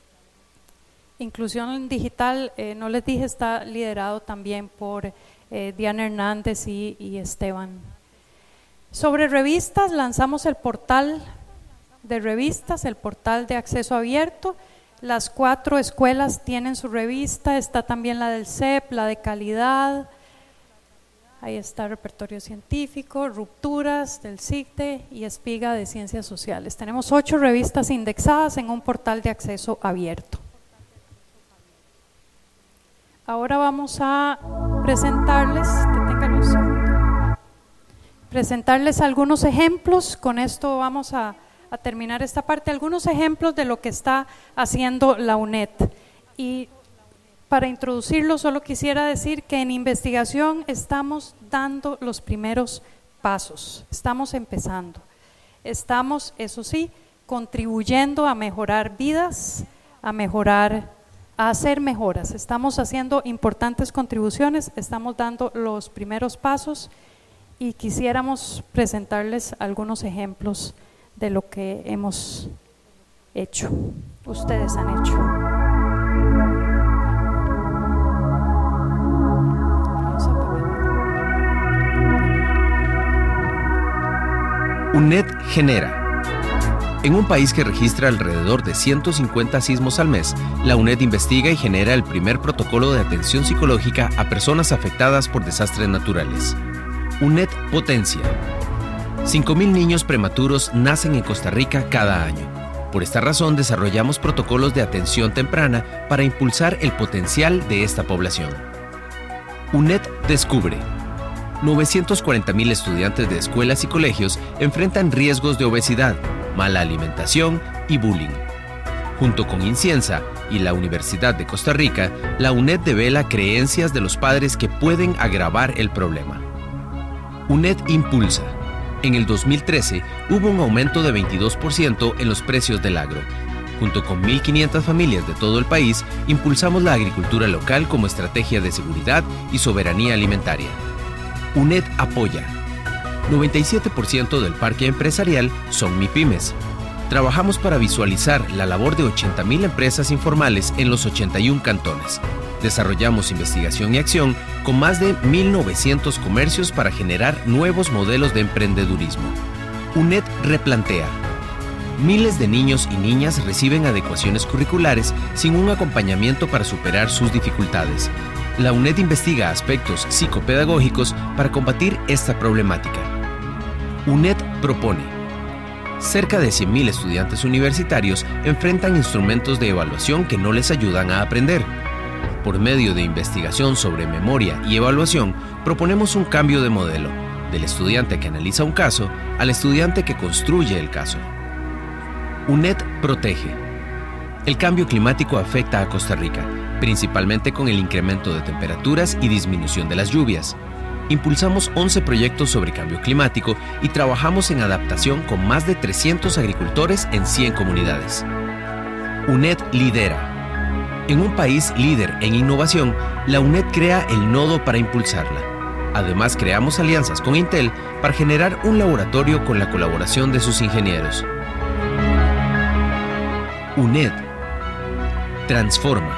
Inclusión digital, no les dije, está liderado también por Diana Hernández y Esteban. Sobre revistas, lanzamos el portal de revistas, el portal de acceso abierto. Las 4 escuelas tienen su revista, está también la del CEP, la de calidad. Ahí está repertorio científico, rupturas del CICTE y espiga de ciencias sociales. Tenemos 8 revistas indexadas en un portal de acceso abierto. Ahora vamos a presentarles algunos ejemplos. Con esto vamos a terminar esta parte. Algunos ejemplos de lo que está haciendo la UNED. Y para introducirlo, solo quisiera decir que en investigación estamos dando los primeros pasos, estamos empezando, estamos, eso sí, contribuyendo a mejorar vidas, a hacer mejoras, estamos haciendo importantes contribuciones, estamos dando los primeros pasos y quisiéramos presentarles algunos ejemplos de lo que hemos hecho, ustedes han hecho. UNED genera. En un país que registra alrededor de 150 sismos al mes, la UNED investiga y genera el primer protocolo de atención psicológica a personas afectadas por desastres naturales. UNED potencia. 5,000 niños prematuros nacen en Costa Rica cada año. Por esta razón desarrollamos protocolos de atención temprana para impulsar el potencial de esta población. UNED descubre. 940,000 estudiantes de escuelas y colegios enfrentan riesgos de obesidad, mala alimentación y bullying. Junto con Inciensa y la Universidad de Costa Rica, la UNED devela creencias de los padres que pueden agravar el problema. UNED impulsa. En el 2013 hubo un aumento de 22% en los precios del agro. Junto con 1.500 familias de todo el país, impulsamos la agricultura local como estrategia de seguridad y soberanía alimentaria. UNED apoya. 97% del parque empresarial son MIPYMES. Trabajamos para visualizar la labor de 80.000 empresas informales en los 81 cantones. Desarrollamos investigación y acción con más de 1.900 comercios para generar nuevos modelos de emprendedurismo. UNED replantea. Miles de niños y niñas reciben adecuaciones curriculares sin un acompañamiento para superar sus dificultades. La UNED investiga aspectos psicopedagógicos para combatir esta problemática. UNED propone. Cerca de 100.000 estudiantes universitarios enfrentan instrumentos de evaluación que no les ayudan a aprender. Por medio de investigación sobre memoria y evaluación, proponemos un cambio de modelo, del estudiante que analiza un caso al estudiante que construye el caso. UNED protege. El cambio climático afecta a Costa Rica, principalmente con el incremento de temperaturas y disminución de las lluvias. Impulsamos 11 proyectos sobre cambio climático y trabajamos en adaptación con más de 300 agricultores en 100 comunidades. UNED lidera. En un país líder en innovación, la UNED crea el nodo para impulsarla. Además, creamos alianzas con Intel para generar un laboratorio con la colaboración de sus ingenieros. UNED transforma.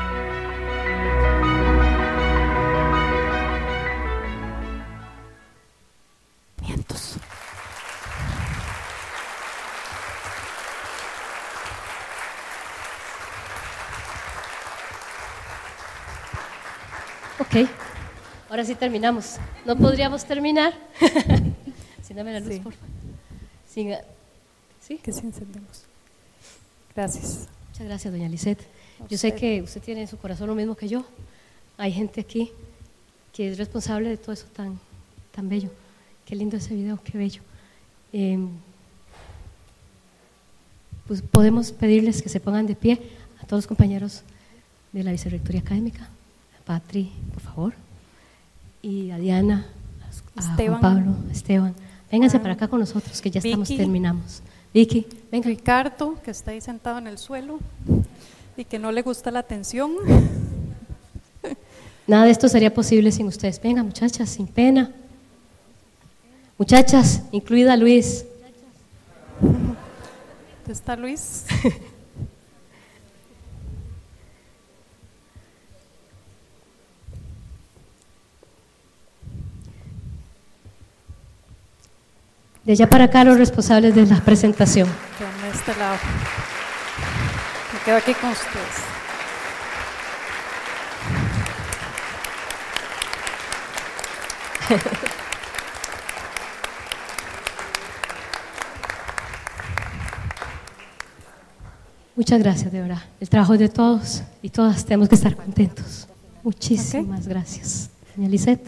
Ok, ahora sí terminamos. No podríamos terminar. Sin darme la luz, Sí. por favor. ¿Sí? Que sí encendemos. Gracias. Muchas gracias, doña Lisette. Yo sé que usted tiene en su corazón lo mismo que yo. Hay gente aquí que es responsable de todo eso tan bello. Qué lindo ese video, qué bello. Pues podemos pedirles que se pongan de pie a todos los compañeros de la Vicerrectoría Académica. A Patri, por favor. Y a Diana, a Esteban. Juan Pablo, a Esteban. Vénganse para acá con nosotros, que ya Vicky. terminamos. Vicky, venga. Ricardo, que está ahí sentado en el suelo y que no le gusta la atención. Nada de esto sería posible sin ustedes. Venga, muchachas, sin pena. Muchachas, incluida Luis. ¿Dónde está Luis? De allá para acá los responsables de la presentación. Quédame de este lado. Me quedo aquí con ustedes. Muchas gracias, de verdad. El trabajo es de todos y todas tenemos que estar contentos. Muchísimas gracias. Doña Lisette.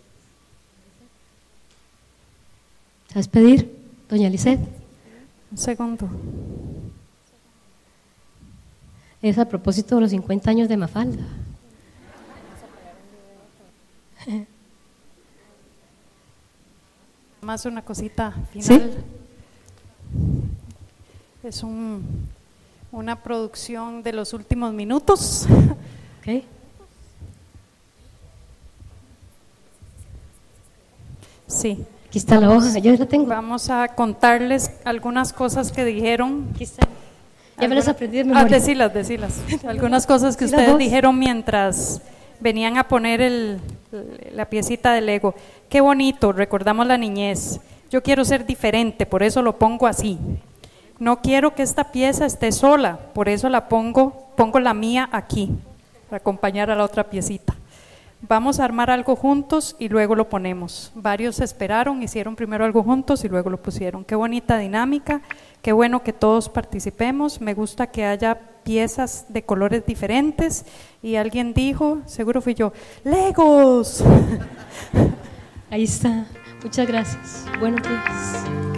¿Sabes pedir, doña Lisette? Un segundo. Es a propósito de los 50 años de Mafalda. Más una cosita final. ¿Sí? Es una producción de los últimos minutos. ¿Ok? Sí. Aquí está la hoja, yo la tengo. Vamos a contarles algunas cosas que dijeron. Aquí está. Ya me las aprendí de memoria. Decilas. Algunas cosas que Sí, las ustedes dos. dijeron mientras venían a poner la piecita de Lego. Qué bonito, recordamos la niñez. Yo quiero ser diferente, por eso lo pongo así. No quiero que esta pieza esté sola, por eso pongo la mía aquí, para acompañar a la otra piecita. Vamos a armar algo juntos y luego lo ponemos. Varios esperaron, hicieron primero algo juntos y luego lo pusieron. Qué bonita dinámica, qué bueno que todos participemos. Me gusta que haya piezas de colores diferentes. Y alguien dijo, seguro fui yo, ¡Legos! Ahí está. Muchas gracias. Buenos días.